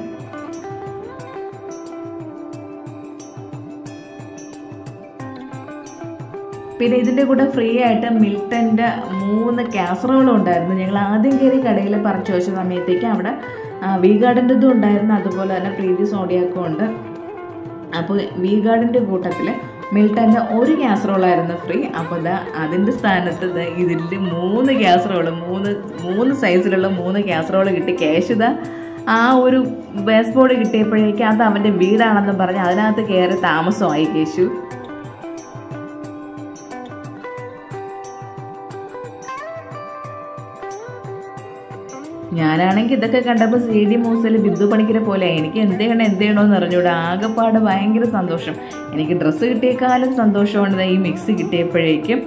പിന്നെ ഇതിൻ്റെ കൂടെ ഫ്രീ ആയിട്ട് മിൽട്ടൻ്റെ മൂന്ന് കാസറോളും ഉണ്ടായിരുന്നു. ഞങ്ങൾ ആദ്യം കയറി കടയിൽ പറിച്ചു വെച്ച സമയത്തേക്ക് അവിടെ വി ഗാർഡിൻ്റെതും ഉണ്ടായിരുന്നു, അതുപോലെ തന്നെ പ്രീതി സോഡിയാക്കും ഉണ്ട്. അപ്പോൾ വി ഗാർഡിൻ്റെ കൂട്ടത്തിൽ മിൽട്ടൻ്റെ ഒരു കാസറോളായിരുന്നു ഫ്രീ. അപ്പോൾ ഇതാ അതിൻ്റെ സ്ഥാനത്ത് ഇതാ ഇതിൽ മൂന്ന് കാസറോള് മൂന്ന് മൂന്ന് സൈസിലുള്ള മൂന്ന് കാസറോള് കിട്ടി. ക്യാഷ് ഇതാ ആ ഒരു ബേസ് ബോർഡ് കിട്ടിയപ്പോഴേക്കും അത് അവൻ്റെ വീടാണെന്ന് പറഞ്ഞ് അതിനകത്ത് കയറി താമസമായി കേശു. ഞാനാണെങ്കിൽ ഇതൊക്കെ കണ്ടപ്പോൾ സി ഡി മൂസൽ ബിന്ദു പണിക്കരെ പോലെ എനിക്ക് എന്ത് ചെയ്യണം എന്ത് ചെയ്യണമെന്ന് അറിഞ്ഞൂടെ. ആകെപ്പാട് ഭയങ്കര സന്തോഷം. എനിക്ക് ഡ്രസ്സ് കിട്ടിയേക്കാളും സന്തോഷമാണ് ഈ മിക്സി കിട്ടിയപ്പോഴേക്കും.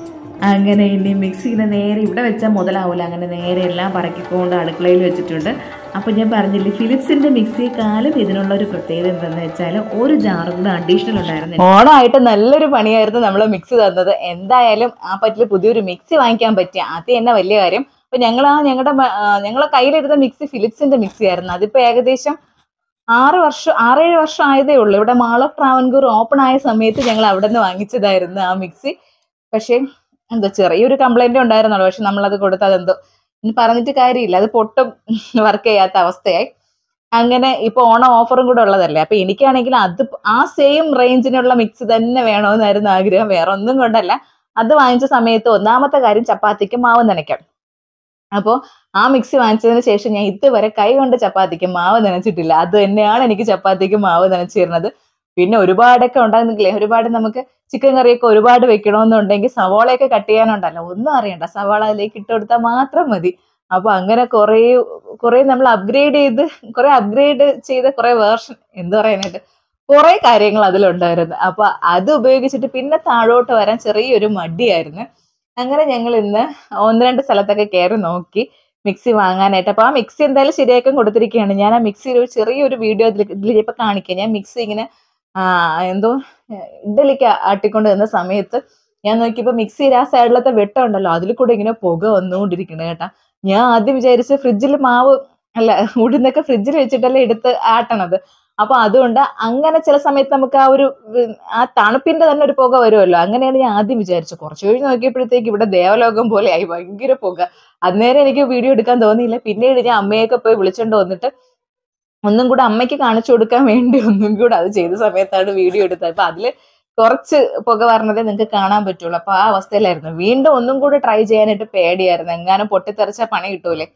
അങ്ങനെ ഇനി മിക്സി ഇങ്ങനെ നേരെ ഇവിടെ വെച്ചാൽ മുതലാവില്ല, അങ്ങനെ നേരെ എല്ലാം പറക്കിക്കൊണ്ട് അടുക്കളയിൽ വെച്ചിട്ടുണ്ട്. അപ്പോൾ ഞാൻ പറഞ്ഞില്ലേ ഫിലിപ്സിൻ്റെ മിക്സിയെക്കാളും ഇതിനുള്ള ഒരു പ്രത്യേകത എന്താണെന്ന് വെച്ചാൽ ഒരു ജാറും കൂടെ അഡീഷണൽ ഉണ്ടായിരുന്നു. ഓണമായിട്ട് നല്ലൊരു പണിയായിരുന്നു നമ്മൾ മിക്സി തന്നത്. എന്തായാലും ആ പറ്റിൽ പുതിയൊരു മിക്സി വാങ്ങിക്കാൻ പറ്റിയ അത് തന്നെ വലിയ കാര്യം. അപ്പോൾ ഞങ്ങൾ ആ ഞങ്ങളുടെ ഞങ്ങളെ കയ്യിലിരുന്ന മിക്സി ഫിലിപ്സിൻ്റെ മിക്സി ആയിരുന്നു. അതിപ്പോൾ ഏകദേശം ആറ് വർഷം ആറേഴ് വർഷം ആയതേ ഉള്ളൂ. ഇവിടെ മാൾ ഓഫ് ട്രാവൻകൂർ ഓപ്പൺ ആയ സമയത്ത് ഞങ്ങൾ അവിടെ നിന്ന് വാങ്ങിച്ചതായിരുന്നു ആ മിക്സി. പക്ഷേ എന്തോ ചെറിയൊരു കംപ്ലൈൻറ്റ് ഉണ്ടായിരുന്നുള്ളൂ. പക്ഷെ നമ്മളത് കൊടുത്ത് അതെന്തോ ഇനി പറഞ്ഞിട്ട് കാര്യമില്ല, അത് പൊട്ടും വർക്ക് ചെയ്യാത്ത അവസ്ഥയായി. അങ്ങനെ ഇപ്പോൾ ഓണം ഓഫറും കൂടെ ഉള്ളതല്ലേ. അപ്പോൾ എനിക്കാണെങ്കിൽ അത് ആ സെയിം റേഞ്ചിനുള്ള മിക്സി തന്നെ വേണമെന്നായിരുന്നു ആഗ്രഹം. വേറെ ഒന്നും കൊണ്ടല്ല, അത് വാങ്ങിച്ച സമയത്ത് ഒന്നാമത്തെ കാര്യം ചപ്പാത്തിക്ക് മാവ് നനയ്ക്കാം. അപ്പോൾ ആ മിക്സി വാങ്ങിച്ചതിന് ശേഷം ഞാൻ ഇതുവരെ കൈ കൊണ്ട് ചപ്പാത്തിക്ക് മാവ് നനച്ചിട്ടില്ല. അത് തന്നെയാണ് എനിക്ക് ചപ്പാത്തിക്ക് മാവ് നനച്ചു തരുന്നത്. പിന്നെ ഒരുപാടൊക്കെ ഉണ്ടാകുന്നില്ലേ, ഒരുപാട് നമുക്ക് ചിക്കൻ കറിയൊക്കെ ഒരുപാട് വെക്കണമെന്നുണ്ടെങ്കിൽ സവാളയൊക്കെ കട്ട് ചെയ്യാനുണ്ടല്ലോ, ഒന്നും അറിയണ്ട, സവാള അതിലേക്ക് ഇട്ട് കൊടുത്താൽ മാത്രം മതി. അപ്പൊ അങ്ങനെ കുറേ കുറെ നമ്മൾ അപ്ഗ്രേഡ് ചെയ്ത് കുറെ അപ്ഗ്രേഡ് ചെയ്ത കുറെ വേർഷൻ എന്ത് പറയാനായിട്ട് കുറെ കാര്യങ്ങൾ അതിലുണ്ടായിരുന്നു. അപ്പൊ അത് ഉപയോഗിച്ചിട്ട് പിന്നെ താഴോട്ട് വരാൻ ചെറിയൊരു മടിയായിരുന്നു. അങ്ങനെ ഞങ്ങൾ ഇന്ന് ഒന്ന് രണ്ട് സ്ഥലത്തൊക്കെ കയറി നോക്കി മിക്സി വാങ്ങാനായിട്ട്. അപ്പൊ ആ മിക്സി എന്തായാലും ശരിയാക്കാൻ കൊടുത്തിരിക്കുകയാണ്. ഞാൻ ആ മിക്സിയിൽ ഒരു ചെറിയൊരു വീഡിയോ ഇതിൽ ഇതിൽ ഇപ്പൊ കാണിക്കാം. ഞാൻ മിക്സി ഇങ്ങനെ ആ എന്തോ ഇഡലിക്ക് ആട്ടിക്കൊണ്ട് നിന്ന സമയത്ത് ഞാൻ നോക്കിയപ്പോൾ മിക്സിയിൽ ആ സൈഡിലത്തെ വെട്ടം ഉണ്ടല്ലോ, അതിൽ കൂടെ ഇങ്ങനെ പുക വന്നുകൊണ്ടിരിക്കണേ കേട്ടാ. ഞാൻ ആദ്യം വിചാരിച്ച് ഫ്രിഡ്ജിൽ മാവ് അല്ല ഉഴുന്നൊക്കെ ഫ്രിഡ്ജിൽ വെച്ചിട്ടല്ലേ എടുത്ത് ആട്ടണത്. അപ്പൊ അതുകൊണ്ട് അങ്ങനെ ചില സമയത്ത് നമുക്ക് ആ ഒരു ആ തണുപ്പിന്റെ തന്നെ ഒരു പുക വരുമല്ലോ, അങ്ങനെയാണ് ഞാൻ ആദ്യം വിചാരിച്ചത്. കുറച്ച് കഴിഞ്ഞ് നോക്കിയപ്പോഴത്തേക്ക് ഇവിടെ ദേവലോകം പോലെ ആയി, ഭയങ്കര പുക. അന്നേരം എനിക്ക് വീഡിയോ എടുക്കാൻ തോന്നിയില്ല. പിന്നീട് ഞാൻ അമ്മയൊക്കെ പോയി വിളിച്ചോണ്ട് വന്നിട്ട് ഒന്നും കൂടെ അമ്മയ്ക്ക് കാണിച്ചു കൊടുക്കാൻ വേണ്ടി ഒന്നും കൂടെ അത് ചെയ്ത സമയത്താണ് വീഡിയോ എടുത്തത്. അപ്പൊ അതില് കുറച്ച് പുക പറഞ്ഞതേ നിങ്ങൾക്ക് കാണാൻ പറ്റുള്ളൂ. അപ്പൊ ആ അവസ്ഥയിലായിരുന്നു. വീണ്ടും ഒന്നും കൂടെ ട്രൈ ചെയ്യാനായിട്ട് പേടിയായിരുന്നു, എങ്ങാനും പൊട്ടിത്തെറിച്ച പണി കിട്ടൂലേ.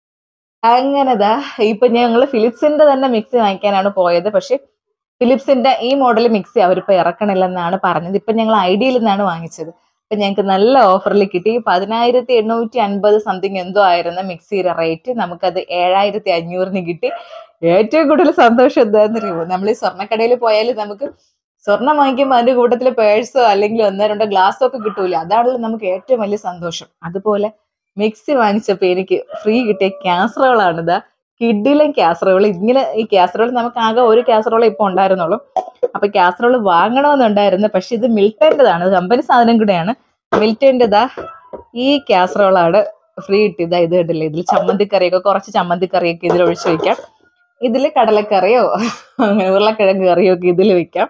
അങ്ങനെതാ ഇപ്പൊ ഞങ്ങൾ ഫിലിപ്സിന്റെ തന്നെ മിക്സി വാങ്ങിക്കാനാണ് പോയത്. പക്ഷെ ഫിലിപ്സിന്റെ ഈ മോഡൽ മിക്സി അവരിപ്പോ ഇറക്കണില്ലെന്നാണ് പറഞ്ഞത്. ഇപ്പൊ ഞങ്ങൾ ഐഡിയയിൽ നിന്നാണ് വാങ്ങിച്ചത്. അപ്പൊ ഞങ്ങൾക്ക് നല്ല ഓഫറിൽ കിട്ടി. പതിനായിരത്തി എണ്ണൂറ്റി അൻപത് സംതിങ് എന്തോ ആയിരുന്ന മിക്സിയുടെ റേറ്റ് നമുക്കത് ഏഴായിരത്തി അഞ്ഞൂറിന് കിട്ടി. ഏറ്റവും കൂടുതൽ സന്തോഷം എന്താണെന്ന് അറിയുമോ, നമ്മൾ ഈ സ്വർണ്ണക്കടയിൽ പോയാൽ നമുക്ക് സ്വർണം വാങ്ങിക്കുമ്പോൾ അതിന്റെ കൂട്ടത്തിൽ പേഴ്സോ അല്ലെങ്കിൽ ഒന്നോ രണ്ടോ ഗ്ലാസ്സോ ഒക്കെ കിട്ടൂല. അതാണല്ലോ നമുക്ക് ഏറ്റവും വലിയ സന്തോഷം. അതുപോലെ മിക്സി വാങ്ങിച്ചപ്പോൾ എനിക്ക് ഫ്രീ കിട്ടിയ കാസറോളാണ് ഇതാ, കിഡിലും കാസറോൾ. ഇങ്ങനെ ഈ കാസറോൾ നമുക്ക് ആകെ ഒരു കാസറോൾ ഇപ്പൊ ഉണ്ടായിരുന്നുള്ളൂ. അപ്പൊ കാസറോൾ വാങ്ങണമെന്നുണ്ടായിരുന്നു. പക്ഷെ ഇത് മിൽട്ടൻ്റെതാണ്, കമ്പനി സാധനം കൂടെയാണ്. മിൽട്ടൻ്റെതാ ഈ കാസറോളാണ് ഫ്രീ കിട്ടിയതാ. ഇത് കണ്ടില്ലേ, ഇതിൽ ചമ്മന്തിക്കറിയൊക്കെ കുറച്ച് ചമ്മന്തിക്കറിയൊക്കെ ഇതിൽ ഒഴിച്ചു വെക്കാം. ഇതിൽ കടലക്കറിയോ അങ്ങനെ ഉരുളക്കിഴങ്ങ് കറിയോ ഒക്കെ ഇതിൽ വെക്കാം.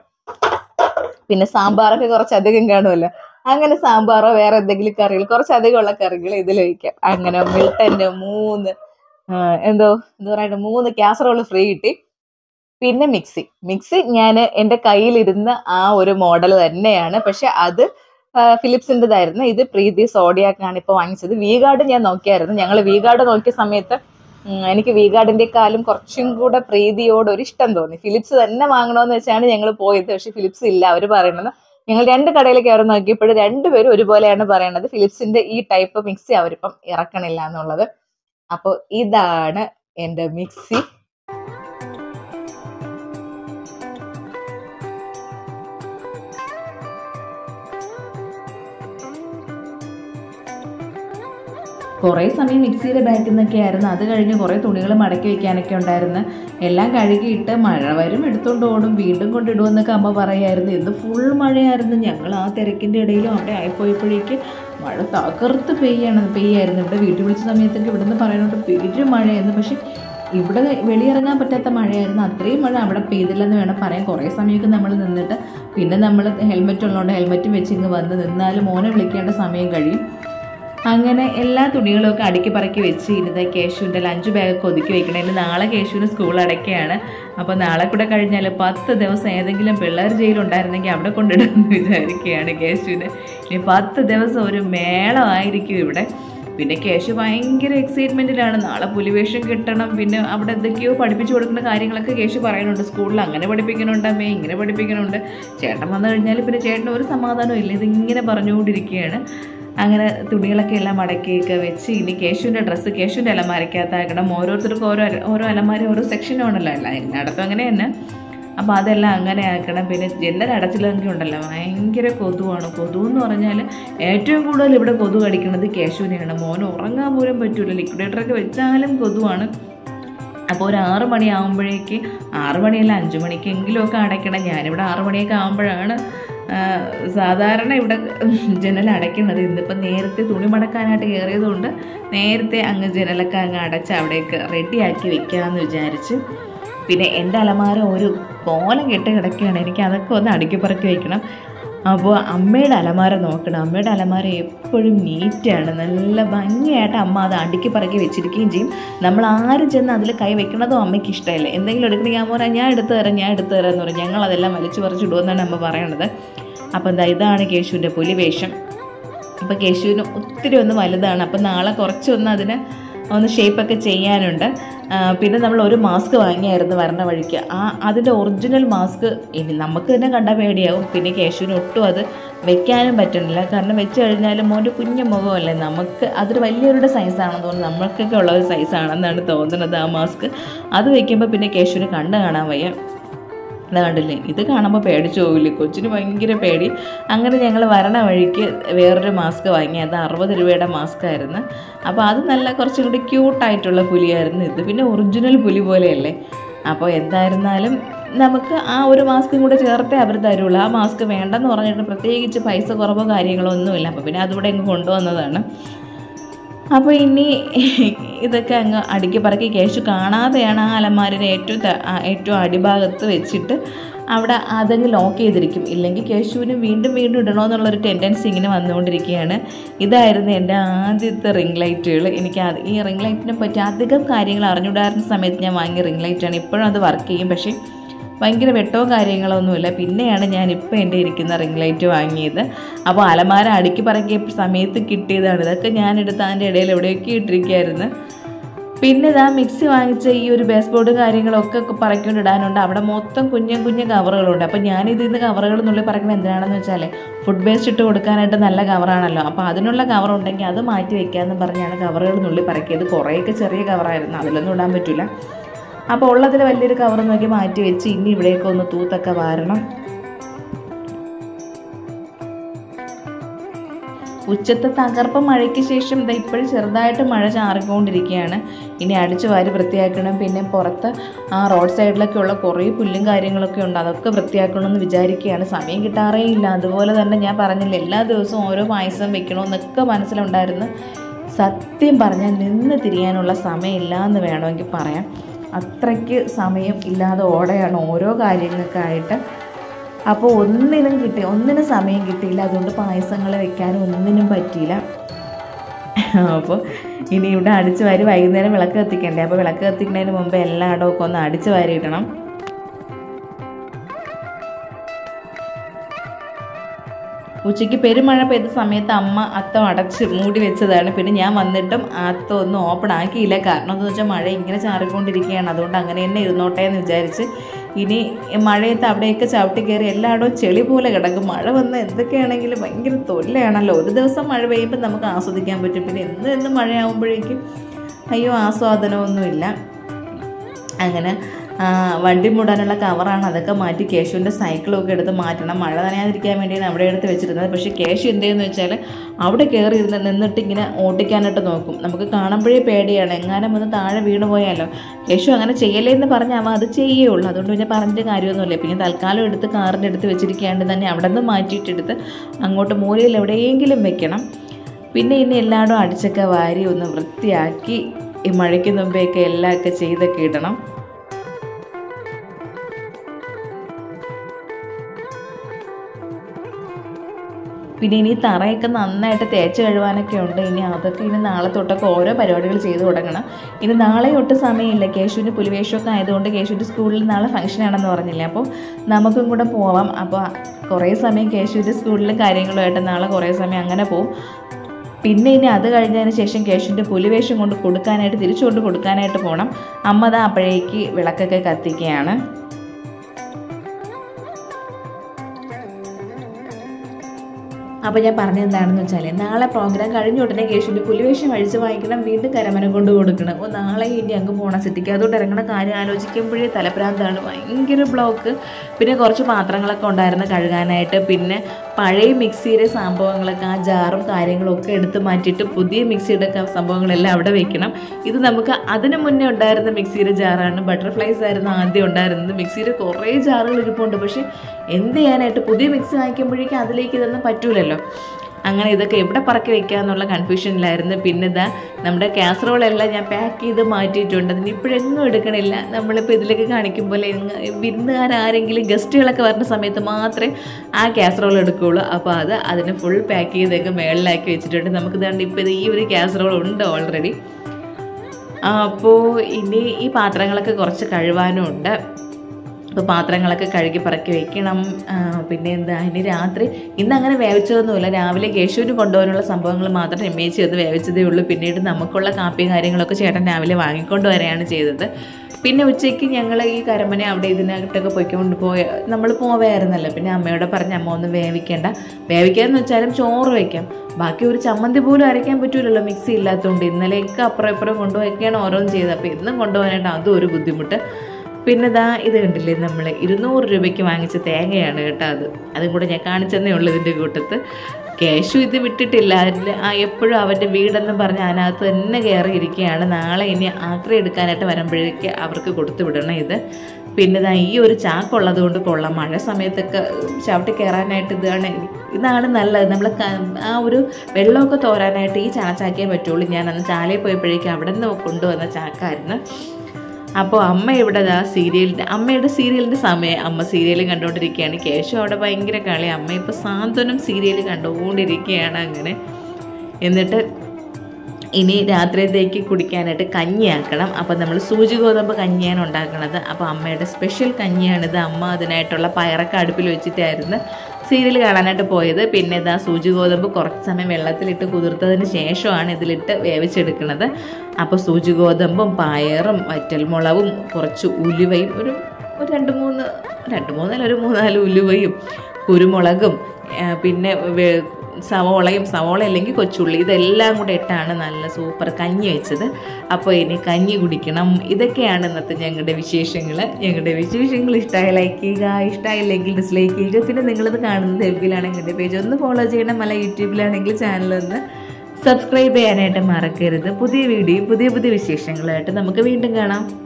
പിന്നെ സാമ്പാറൊക്കെ കുറച്ചധികം കാണുമല്ലോ, അങ്ങനെ സാമ്പാറോ വേറെ എന്തെങ്കിലും കറികൾ കുറച്ചധികം ഉള്ള കറികൾ ഇതിൽ വയ്ക്കാം. അങ്ങനെ മിൽട്ടൻ്റെ മൂന്ന് എന്തോ എന്താ പറയുക മൂന്ന് കാസറോള് ഫ്രീ കിട്ടി. പിന്നെ മിക്സി മിക്സി ഞാൻ എൻ്റെ കയ്യിലിരുന്ന ആ ഒരു മോഡൽ തന്നെയാണ്. പക്ഷെ അത് ഫിലിപ്സിൻ്റെതായിരുന്നു. ഇത് പ്രീതി സോഡിയാക്കാണ് ഇപ്പോൾ വാങ്ങിച്ചത്. വി ഗാർഡ് ഞാൻ നോക്കിയായിരുന്നു. ഞങ്ങൾ വി ഗാർഡ് നോക്കിയ സമയത്ത് എനിക്ക് വി ഗാർഡിൻ്റെക്കാളും കുറച്ചും കൂടെ പ്രീതിയോട് ഒരു ഇഷ്ടം തോന്നി. ഫിലിപ്സ് തന്നെ വാങ്ങണമെന്ന് വെച്ചാണ് ഞങ്ങൾ പോയത്. പക്ഷെ ഫിലിപ്സ് ഇല്ല അവർ പറയുന്നത്. ഞങ്ങൾ രണ്ട് കടയിൽ കയറി നോക്കിയപ്പോൾ രണ്ടുപേരും ഒരുപോലെയാണ് പറയണത്, ഫിലിപ്സിന്റെ ഈ ടൈപ്പ് മിക്സി അവരിപ്പം ഇറക്കണില്ല എന്നുള്ളത്. അപ്പോൾ ഇതാണ് എൻ്റെ മിക്സി. കുറേ സമയം മിക്സിയുടെ ബാക്കിൽ നിന്നൊക്കെ ആയിരുന്നു. അത് കഴിഞ്ഞ് കുറേ തുണികൾ മടക്കി വയ്ക്കാനൊക്കെ ഉണ്ടായിരുന്നു. എല്ലാം കഴുകിയിട്ട് മഴ വരും എടുത്തുകൊണ്ട് ഓടും, വീണ്ടും കൊണ്ടിടുമെന്നൊക്കെ അമ്മ പറയായിരുന്നു. ഇന്ന് ഫുൾ മഴയായിരുന്നു. ഞങ്ങൾ ആ തിരക്കിൻ്റെ ഇടയിലും അവിടെ ആയിപ്പോയപ്പോഴേക്ക് മഴ തകർത്ത് പെയ്യാണ് പെയ്യായിരുന്നു. ഇവിടെ വീട്ടിൽ വിളിച്ച സമയത്തൊക്കെ ഇവിടുന്ന് പറയുന്നുണ്ട് പെരും മഴയായിരുന്നു. പക്ഷെ ഇവിടെ വെളിയിറങ്ങാൻ പറ്റാത്ത മഴയായിരുന്നു. അത്രയും മഴ അവിടെ പെയ്തില്ലെന്ന് വേണം പറയാൻ. കുറേ സമയമൊക്കെ നമ്മൾ നിന്നിട്ട് പിന്നെ നമ്മൾ ഹെൽമെറ്റ് ഉള്ളതുകൊണ്ട് ഹെൽമെറ്റും വെച്ച് ഇങ്ങ് വന്ന് നിന്നാലും മോനെ വിളിക്കേണ്ട സമയം കഴിയും. അങ്ങനെ എല്ലാ തുണികളൊക്കെ അടുക്കി പറക്കി വെച്ച് ഇരുന്ന് കേശുവിൻ്റെ ലഞ്ച് ബാഗൊക്കെ ഒതുക്കി വെക്കണം. ഇനി നാളെ കേശുവിന് സ്കൂൾ അടയ്ക്കുകയാണ്. അപ്പോൾ നാളെ കൂടെ കഴിഞ്ഞാൽ പത്ത് ദിവസം ഏതെങ്കിലും പിള്ളേർ ജയിലുണ്ടായിരുന്നെങ്കിൽ അവിടെ കൊണ്ടിടാമെന്ന് വിചാരിക്കുകയാണ് കേശുവിന്. ഇനി പത്ത് ദിവസം ഒരു മേളമായിരിക്കും ഇവിടെ. പിന്നെ കേശു ഭയങ്കര എക്സൈറ്റ്മെൻറ്റിലാണ്. നാളെ പുലിവേഷം കിട്ടണം, പിന്നെ അവിടെ എന്തൊക്കെയോ പഠിപ്പിച്ചു കൊടുക്കുന്ന കാര്യങ്ങളൊക്കെ കേശു പറയുന്നുണ്ട്. സ്കൂളിൽ അങ്ങനെ പഠിപ്പിക്കുന്നുണ്ട് അമ്മേ, ഇങ്ങനെ പഠിപ്പിക്കുന്നുണ്ട്. ചേട്ടൻ വന്നു കഴിഞ്ഞാൽ പിന്നെ ചേട്ടന് ഒരു സമാധാനവും ഇല്ല, ഇതിങ്ങനെ പറഞ്ഞുകൊണ്ടിരിക്കുകയാണ്. അങ്ങനെ തുണികളൊക്കെ എല്ലാം മടക്കിയൊക്കെ വെച്ച് ഇനി കേശുവിൻ്റെ ഡ്രസ്സ് കേശുവിൻ്റെ അലമാരക്കകത്താക്കണം. ഓരോരുത്തർക്കും ഓരോ ഓരോ അലമാര ഓരോ സെക്ഷനുണ്ടല്ലോ, അല്ല എല്ലായിടത്തും അങ്ങനെ തന്നെ. അപ്പോൾ അതെല്ലാം അങ്ങനെ ആക്കണം. പിന്നെ ജനൽ അടച്ചില്ലെങ്കിൽ ഉണ്ടല്ലോ ഭയങ്കര കൊതുവാണ്. കൊതു എന്ന് പറഞ്ഞാൽ ഏറ്റവും കൂടുതൽ ഇവിടെ കൊതു കടിക്കുന്നത് കേശുവിനെയാണ്. മോന് ഉറങ്ങാൻ പോലും പറ്റില്ല, ലിക്വിഡേറ്ററൊക്കെ വെച്ചാലും കൊതുവാണ്. അപ്പോൾ ഒരു ആറ് മണിയാകുമ്പോഴേക്ക്, ആറ് മണിയല്ല അഞ്ച് മണിക്കെങ്കിലുമൊക്കെ അടയ്ക്കണം. ഞാനിവിടെ ആറ് മണിയൊക്കെ ആകുമ്പോഴാണ് സാധാരണ ഇവിടെ ജനൽ അടയ്ക്കുന്നത്. ഇന്നിപ്പോൾ നേരത്തെ തുണി മടക്കാനായിട്ട് കയറിയതുകൊണ്ട് നേരത്തെ അങ്ങ് ജനലൊക്കെ അങ്ങ് അടച്ച് അവിടേക്ക് റെഡിയാക്കി വെക്കാമെന്ന് വിചാരിച്ച്. പിന്നെ എൻ്റെ അലമാര ഒരു കോലം കെട്ട് കിടക്കുകയാണ്, എനിക്ക് അതൊക്കെ ഒന്ന് അടുക്കി പറക്കി വയ്ക്കണം. അപ്പോൾ അമ്മയുടെ അലമാര നോക്കണം. അമ്മയുടെ അലമാര എപ്പോഴും നീറ്റാണ്, നല്ല ഭംഗിയായിട്ട് അമ്മ അത് അടുക്കി പറക്കി വെച്ചിരിക്കുകയും ചെയ്യും. നമ്മൾ ആരും ചെന്ന് അതിൽ കൈ വെക്കണതും അമ്മയ്ക്ക് ഇഷ്ടമല്ല. എന്തെങ്കിലും എടുക്കണമെങ്കിൽ അമ്മ പറയാം ഞാൻ എടുത്തു തരാം ഞാൻ എടുത്തു തരാം എന്ന് പറയും. ഞങ്ങളതെല്ലാം വലിച്ചു പറിച്ചിടുമെന്നാണ് അമ്മ പറയണത്. അപ്പോൾ എന്താ ഇതാണ് കേശുവിൻ്റെ പുലിവേഷം. അപ്പോൾ കേശുവിന് ഒത്തിരി ഒന്ന് വലുതാണ്. അപ്പോൾ നാളെ കുറച്ചൊന്ന് അതിന് ഒന്ന് ഷേപ്പൊക്കെ ചെയ്യാനുണ്ട്. പിന്നെ നമ്മൾ ഒരു മാസ്ക് വാങ്ങിയായിരുന്നു വരണ വഴിക്ക്. ആ അതിൻ്റെ ഒറിജിനൽ മാസ്ക് ഇനി നമുക്ക് തന്നെ കണ്ടാൽ പേടിയാവും. പിന്നെ കേശുവിന് ഒട്ടും അത് വെക്കാനും പറ്റുന്നില്ല. കാരണം വെച്ച് കഴിഞ്ഞാൽ മോൻ്റെ കുഞ്ഞു മുഖമല്ലേ, നമുക്ക് അതൊരു വലിയൊരുടെ സൈസാണെന്ന് തോന്നുന്നു, നമ്മൾക്കൊക്കെ ഉള്ള ഒരു സൈസാണെന്നാണ് തോന്നുന്നത് ആ മാസ്ക്. അത് വയ്ക്കുമ്പോൾ പിന്നെ കേശുവിന് കണ്ണ് കാണാൻ വയ്യ. അത് കണ്ടില്ലേ, ഇത് കാണുമ്പോൾ പേടിച്ചു പോകില്ലേ, കൊച്ചിന് ഭയങ്കര പേടി. അങ്ങനെ ഞങ്ങൾ വരണ വഴിക്ക് വേറൊരു മാസ്ക് വാങ്ങി. അത് അറുപത് രൂപയുടെ മാസ്ക് ആയിരുന്നു. അപ്പോൾ അത് നല്ല കുറച്ചും കൂടി ക്യൂട്ടായിട്ടുള്ള പുലിയായിരുന്നു. ഇത് പിന്നെ ഒറിജിനൽ പുലി പോലെയല്ലേ. അപ്പോൾ എന്തായിരുന്നാലും നമുക്ക് ആ ഒരു മാസ്കും കൂടെ ചേർത്തേ അവർ തരുള്ളൂ. ആ മാസ്ക് വേണ്ടെന്ന് പറഞ്ഞിട്ട് പ്രത്യേകിച്ച് പൈസ കുറവോ കാര്യങ്ങളോ ഒന്നുമില്ല. അപ്പോൾ പിന്നെ അതുകൂടെ അങ്ങ് കൊണ്ടുവന്നതാണ്. അപ്പോൾ ഇനി ഇതൊക്കെ അങ്ങ് അടുക്കി പറക്കി കേശു കാണാതെയാണ് ആ അലമാരയുടെ ഏറ്റവും ഏറ്റവും അടിഭാഗത്ത് വെച്ചിട്ട് അവിടെ അതങ്ങ് ലോക്ക് ചെയ്തിരിക്കും. ഇല്ലെങ്കിൽ കേശുവിന് വീണ്ടും വീണ്ടും ഇടണമെന്നുള്ളൊരു ടെൻഡൻസി ഇങ്ങനെ വന്നുകൊണ്ടിരിക്കുകയാണ്. ഇതായിരുന്നു എൻ്റെ ആദ്യത്തെ റിംഗ് ലൈറ്റുകൾ. എനിക്ക് ഈ റിംഗ് ലൈറ്റിനെ പറ്റി അധികം കാര്യങ്ങൾ അറിഞ്ഞുകൂടായിരുന്ന സമയത്ത് ഞാൻ വാങ്ങിയ റിംഗ് ലൈറ്റാണ്. ഇപ്പോഴും അത് വർക്ക് ചെയ്യും, പക്ഷേ ഭയങ്കര വെട്ടോ കാര്യങ്ങളോ ഒന്നുമില്ല. പിന്നെയാണ് ഞാനിപ്പോൾ എൻ്റെ ഇരിക്കുന്ന റിംഗ് ലൈറ്റ് വാങ്ങിയത്. അപ്പോൾ അലമാര അടുക്കി പറക്കിയ സമയത്ത് കിട്ടിയതാണ്. ഇതൊക്കെ ഞാനെടുത്ത് അതിൻ്റെ ഇടയിൽ എവിടെയൊക്കെ ഇട്ടിരിക്കുകയായിരുന്നു. പിന്നെ ഇതാ മിക്സി വാങ്ങിച്ച ഈ ഒരു ബേസ് ബോർഡ് കാര്യങ്ങളൊക്കെ പറക്കിക്കൊണ്ടിടാനുണ്ട്. അവിടെ മൊത്തം കുഞ്ഞൻ കുഞ്ഞ കവറുകളുണ്ട്. അപ്പോൾ ഞാനിതിൽ നിന്ന് കവറുകൾ എന്നുള്ളിൽ പറക്കുന്നത് എന്തിനാണെന്ന് വെച്ചാൽ ഫുഡ് വേസ്റ്റ് ഇട്ട് കൊടുക്കാനായിട്ട് നല്ല കവറാണല്ലോ. അപ്പോൾ അതിനുള്ള കവറുണ്ടെങ്കിൽ അത് മാറ്റി വയ്ക്കാമെന്ന് പറഞ്ഞാണ് കവറുകൾ എന്നുള്ളിൽ പറക്കിയത്. കുറേയൊക്കെ ചെറിയ കവറായിരുന്നു, അതിലൊന്നും ഇടാൻ പറ്റില്ല. അപ്പോൾ ഉള്ളതിൽ വലിയൊരു കവർ നോക്കി മാറ്റി വെച്ച് ഇനി ഇവിടെയൊക്കെ ഒന്ന് തൂത്തൊക്കെ വാരണം. ഉച്ചത്തെ തകർപ്പ് മഴയ്ക്ക് ശേഷം ഇതാ ഇപ്പോഴും ചെറുതായിട്ട് മഴ ചാറിക്കൊണ്ടിരിക്കുകയാണ്. ഇനി അടിച്ചു വാരി വൃത്തിയാക്കണം. പിന്നെ പുറത്ത് ആ റോഡ് സൈഡിലൊക്കെ ഉള്ള കുറേ പുല്ലും കാര്യങ്ങളൊക്കെ ഉണ്ട്, അതൊക്കെ വൃത്തിയാക്കണമെന്ന് വിചാരിക്കുകയാണ്. സമയം കിട്ടാറേ ഇല്ല. അതുപോലെ തന്നെ ഞാൻ പറഞ്ഞില്ല എല്ലാ ദിവസവും ഓരോ പായസം വെക്കണമെന്നൊക്കെ മനസ്സിലുണ്ടായിരുന്നു. സത്യം പറഞ്ഞാൽ നിന്ന് തിരിയാനുള്ള സമയമില്ല എന്ന് വേണമെങ്കിൽ പറയാം. അത്രയ്ക്ക് സമയം ഇല്ലാതെ ഓടെയാണ് ഓരോ കാര്യങ്ങൾക്കായിട്ട്. അപ്പോൾ ഒന്നിനും കിട്ടി ഒന്നിനും സമയം കിട്ടിയില്ല. അതുകൊണ്ട് പായസങ്ങൾ വെക്കാനും ഒന്നിനും പറ്റിയില്ല. അപ്പോൾ ഇനി ഇവിടെ അടിച്ചു വാരി വൈകുന്നേരം വിളക്ക് കത്തിക്കണ്ടേ. അപ്പോൾ വിളക്ക് കത്തിക്കുന്നതിന് മുമ്പ് എല്ലായിടമൊക്കെ ഒന്ന് അടിച്ചു വാരിയിടണം. ഉച്ചയ്ക്ക് പെരുമഴ പെയ്ത സമയത്ത് അമ്മ അത്തം അടച്ച് മൂടി വെച്ചതാണ്. പിന്നെ ഞാൻ വന്നിട്ടും അത്തം ഒന്നും ഓപ്പൺ ആക്കിയില്ല. കാരണം എന്താണെന്ന് വെച്ചാൽ മഴ ഇങ്ങനെ ചാറിക്കൊണ്ടിരിക്കുകയാണ്. അതുകൊണ്ട് അങ്ങനെ തന്നെ ഇരുന്നോട്ടെ എന്ന് വിചാരിച്ച്. ഇനി മഴയത്ത് അവിടെയൊക്കെ ചവിട്ടി കയറി എല്ലായിടവും ചെളി പോലെ കിടക്കും. മഴ വന്ന് എന്തൊക്കെയാണെങ്കിലും ഭയങ്കര തൊല്ലയാണല്ലോ. ഒരു ദിവസം മഴ പെയ്യുമ്പോൾ നമുക്ക് ആസ്വദിക്കാൻ പറ്റും. പിന്നെ എന്നും എന്നും മഴയാകുമ്പോഴേക്കും അയ്യോ ആസ്വാദനമൊന്നുമില്ല. അങ്ങനെ വണ്ടി മൂടാനുള്ള കവറാണ്, അതൊക്കെ മാറ്റി കേശുവിൻ്റെ സൈക്കിളൊക്കെ എടുത്ത് മാറ്റണം. മഴ നനയാതിരിക്കാൻ വേണ്ടിയാണ് അവിടെ എടുത്ത് വെച്ചിരുന്നത്. പക്ഷേ കേശു എന്തെന്ന് വെച്ചാൽ അവിടെ കയറി ഇരുന്ന് നിന്നിട്ട് ഇങ്ങനെ ഓട്ടിക്കാനായിട്ട് നോക്കും. നമുക്ക് കാണുമ്പോഴേ പേടിയാണ്, എങ്ങാനും ഒന്ന് താഴെ വീണ് പോയാലോ. കേശു അങ്ങനെ ചെയ്യലേ എന്ന് പറഞ്ഞാൽ അവൻ അത് ചെയ്യുള്ളൂ. അതുകൊണ്ട് പിന്നെ പറഞ്ഞിട്ട് കാര്യമൊന്നുമില്ല. പിന്നെ തൽക്കാലം എടുത്ത് കാറിൻ്റെ അടുത്ത് വെച്ചിരിക്കാണ്ട് തന്നെ അവിടെ നിന്ന് മാറ്റിയിട്ടെടുത്ത് അങ്ങോട്ട് മൂലയിൽ എവിടെയെങ്കിലും വെക്കണം. പിന്നെ ഇനി എല്ലായിടും അടിച്ചൊക്കെ വാരി ഒന്ന് വൃത്തിയാക്കി ഈ മഴയ്ക്ക് മുമ്പേയൊക്കെ എല്ലാമൊക്കെ ചെയ്തൊക്കെ ഇടണം. പിന്നെ ഇനി തറയൊക്കെ നന്നായിട്ട് തേച്ച് കഴുകാനൊക്കെ ഉണ്ട്. ഇനി അതൊക്കെ ഇനി നാളെ തൊട്ടൊക്കെ ഓരോ പരിപാടികൾ ചെയ്ത് തുടങ്ങണം. ഇനി നാളെ ഒട്ടും സമയമില്ല. കേശുവിന് പുലിവേഷമൊക്കെ ആയതുകൊണ്ട് കേശുവിൻ്റെ സ്കൂളിൽ നാളെ ഫംഗ്ഷൻ ആണെന്ന് പറഞ്ഞില്ലേ, അപ്പോൾ നമുക്കും കൂടെ പോവാം. അപ്പോൾ കുറേ സമയം കേശുവിൻ്റെ സ്കൂളിലും കാര്യങ്ങളുമായിട്ട് നാളെ കുറേ സമയം അങ്ങനെ പോവും. പിന്നെ ഇനി അത് കഴിഞ്ഞതിന് ശേഷം കേശുവിൻ്റെ പുലിവേഷം കൊണ്ട് കൊടുക്കാനായിട്ട് തിരിച്ചു കൊണ്ട് കൊടുക്കാനായിട്ട് പോകണം. അമ്മ ദാ അപ്പോഴേക്ക് വിളക്കൊക്കെ കത്തിക്കുകയാണ്. അപ്പോൾ ഞാൻ പറഞ്ഞത് എന്താണെന്ന് വെച്ചാൽ നാളെ പ്രോഗ്രാം കഴിഞ്ഞ ഉടനെ കേശുവിൻ്റെ പുലിവേഷം അഴിച്ച് വാങ്ങിക്കണം, വീണ്ടും കരമനം കൊണ്ട് കൊടുക്കണം. അപ്പോൾ നാളെ ഇനി അങ്ങ് പോകണം. സിറ്റിക്ക് അതുകൊണ്ട് ഇറങ്ങുന്ന കാര്യം ആലോചിക്കുമ്പോഴേ തലപ്രാന്താണ്, ഭയങ്കര ബ്ലോക്ക്. പിന്നെ കുറച്ച് പാത്രങ്ങളൊക്കെ ഉണ്ടായിരുന്നു കഴുകാനായിട്ട്. പിന്നെ പഴയ മിക്സിയുടെ സംഭവങ്ങളൊക്കെ ആ ജാറും കാര്യങ്ങളൊക്കെ എടുത്ത് മാറ്റിയിട്ട് പുതിയ മിക്സിയുടെ സംഭവങ്ങളെല്ലാം അവിടെ വെക്കണം. ഇത് നമുക്ക് അതിന് മുന്നേ ഉണ്ടായിരുന്ന മിക്സിയുടെ ജാറാണ്, ബട്ടർഫ്ലൈസ് ആയിരുന്നു ആദ്യം ഉണ്ടായിരുന്നത്. മിക്സിയുടെ കുറേ ജാറുകൾ ഇരിപ്പുണ്ട്. പക്ഷേ എന്ത് ചെയ്യാനായിട്ട് പുതിയ മിക്സി വാങ്ങിക്കുമ്പോഴേക്കും അതിലേക്ക് ഇതൊന്നും പറ്റൂലല്ലോ. അങ്ങനെ ഇതൊക്കെ എവിടെ പറക്കി വെക്കുക എന്നുള്ള കൺഫ്യൂഷനിലായിരുന്നു. പിന്നെ ഇതാ നമ്മുടെ കാസറോളെല്ലാം ഞാൻ പാക്ക് ചെയ്ത് മാറ്റിയിട്ടുണ്ട്. അതിന് ഇപ്പോഴെങ്ങും എടുക്കണില്ല. നമ്മളിപ്പോൾ ഇതിലേക്ക് കാണിക്കുമ്പോൾ വിരുന്നുകാരെങ്കിലും ഗസ്റ്റുകളൊക്കെ വരുന്ന സമയത്ത് മാത്രമേ ആ കാസറോൾ എടുക്കുകയുള്ളൂ. അപ്പോൾ അത് അതിന് ഫുൾ പാക്ക് ചെയ്തൊക്കെ മേളിലാക്കി വെച്ചിട്ടുണ്ട്. നമുക്ക് ഇതാണ്ട് ഇപ്പോൾ ഇത് ഈ ഒരു കാസറോൾ ഉണ്ട് ഓൾറെഡി. അപ്പോൾ ഇനി ഈ പാത്രങ്ങളൊക്കെ കുറച്ച് കഴുകാനും ഉണ്ട്. അപ്പോൾ പാത്രങ്ങളൊക്കെ കഴുകി പറക്കി വെക്കണം. പിന്നെ എന്താ ഇനി രാത്രി ഇന്ന് അങ്ങനെ വേവിച്ചതൊന്നുമില്ല. രാവിലെ കേശുവിന് കൊണ്ടുപോകാനുള്ള സംഭവങ്ങൾ മാത്രം എമ്മേച്ചി അത് വേവിച്ചതേ ഉള്ളൂ. പിന്നീട് നമുക്കുള്ള കാപ്പിയും കാര്യങ്ങളൊക്കെ ചേട്ടൻ രാവിലെ വാങ്ങിക്കൊണ്ട് വരികയാണ് ചെയ്തത്. പിന്നെ ഉച്ചയ്ക്ക് ഞങ്ങൾ ഈ കരമന അവിടെ ഇതിനകത്തൊക്കെ പൊയ്ക്കൊണ്ട് പോയ നമ്മൾ പോവായിരുന്നല്ലോ. പിന്നെ അമ്മയോട് പറഞ്ഞ് അമ്മ ഒന്ന് വേവിക്കേണ്ട, വേവിക്കാമെന്ന് വെച്ചാലും ചോറ് വയ്ക്കാം, ബാക്കി ഒരു ചമ്മന്തി പോലും അരയ്ക്കാൻ പറ്റൂലല്ലോ മിക്സി ഇല്ലാത്തതുകൊണ്ട്. ഇന്നലെയൊക്കെ അപ്പുറം ഇപ്പുറം കൊണ്ടുപോയൊക്കെയാണ് ഓരോന്നും ചെയ്തത്. അപ്പോൾ ഇന്നും കൊണ്ടുപോകാനായിട്ട് അതും ഒരു ബുദ്ധിമുട്ട്. പിന്നെ ഇതാ ഇത് കണ്ടില്ലേ, നമ്മൾ ഇരുന്നൂറ് രൂപയ്ക്ക് വാങ്ങിച്ച തേങ്ങയാണ് കേട്ടോ. അത് അതും കൂടെ ഞാൻ കാണിച്ചെന്നേ ഉള്ളൂ ഇതിൻ്റെ കൂട്ടത്ത്. കേശു ഇത് വിട്ടിട്ടില്ല. അതിൽ ആ എപ്പോഴും അവൻ്റെ വീടെന്ന് പറഞ്ഞ് അതിനകത്ത് തന്നെ കയറിയിരിക്കുകയാണ്. നാളെ ഇനി ആക്രി എടുക്കാനായിട്ട് വരുമ്പോഴേക്ക് അവർക്ക് കൊടുത്തു വിടണം ഇത്. പിന്നെ ഇതാ ഈ ഒരു ചാക്കുള്ളത് കൊണ്ട് കൊള്ളാം. മഴ സമയത്തൊക്കെ ചവിട്ടി കയറാനായിട്ട് ഇതാണ് ഇതാണ് നല്ലത്. നമ്മൾ ആ ഒരു വെള്ളമൊക്കെ തോരാനായിട്ട് ഈ ചാച്ചാക്കിയേ പറ്റുള്ളൂ. ഞാൻ അന്ന് ചാലയിൽ പോയപ്പോഴേക്കും അവിടെ നിന്ന് കൊണ്ടുവന്ന ചാക്കായിരുന്നു. അപ്പോൾ അമ്മ ഇവിടെ ആ സീരിയലിൻ്റെ അമ്മയുടെ സീരിയലിൻ്റെ സമയം അമ്മ സീരിയൽ കണ്ടുകൊണ്ടിരിക്കുകയാണ്. കേശു അവിടെ ഭയങ്കര കളി. അമ്മ ഇപ്പോൾ സാന്ത്വനം സീരിയൽ കണ്ടുകൊണ്ടിരിക്കുകയാണ്. അങ്ങനെ എന്നിട്ട് ഇനി രാത്രിയത്തേക്ക് കുടിക്കാനായിട്ട് കഞ്ഞിയാക്കണം. അപ്പോൾ നമ്മൾ സൂചി ഗോതമ്പ് കഞ്ഞിയാണ് ഉണ്ടാക്കുന്നത്. അപ്പോൾ അമ്മയുടെ സ്പെഷ്യൽ കഞ്ഞിയാണിത്. അമ്മ അതിനായിട്ടുള്ള പയറൊക്കെ അടുപ്പിൽ വെച്ചിട്ടായിരുന്നു സീരിയൽ കാണാനായിട്ട് പോയത്. പിന്നെ ഇതാ സൂചി ഗോതമ്പ് കുറച്ച് സമയം വെള്ളത്തിലിട്ട് കുതിർത്തതിന് ശേഷമാണ് ഇതിലിട്ട് വേവിച്ചെടുക്കുന്നത്. അപ്പോൾ സൂചി ഗോതമ്പും പയറും വറ്റൽമുളകും കുറച്ച് ഉലുവയും ഒരു ഒരു രണ്ട് മൂന്ന് രണ്ട് മൂന്നല്ല ഒരു മൂന്നാല് ഉലുവയും കുരുമുളകും പിന്നെ സവോളയും സവോള അല്ലെങ്കിൽ കൊച്ചുള്ളി ഇതെല്ലാം കൂടെ ഇട്ടാണ് നല്ല സൂപ്പർ കഞ്ഞി വെച്ചത്. അപ്പോൾ ഇനി കഞ്ഞി കുടിക്കണം. ഇതൊക്കെയാണ് ഇന്നത്തെ ഞങ്ങളുടെ വിശേഷങ്ങൾ. ഞങ്ങളുടെ വിശേഷങ്ങൾ ഇഷ്ടമായി ലൈക്ക് ചെയ്യുക, ഇഷ്ടമായില്ലെങ്കിൽ ഡിസ്ലൈക്ക് ചെയ്യുക. പിന്നെ നിങ്ങളിത് കാണുന്നത് എഫ്ബിലാണെങ്കിൽ എൻ്റെ പേജ് ഒന്ന് ഫോളോ ചെയ്യണം. അല്ല യൂട്യൂബിലാണെങ്കിൽ ചാനലൊന്ന് സബ്സ്ക്രൈബ് ചെയ്യാനായിട്ട് മറക്കരുത്. പുതിയ വീഡിയോയും പുതിയ പുതിയ വിശേഷങ്ങളായിട്ട് നമുക്ക് വീണ്ടും കാണാം.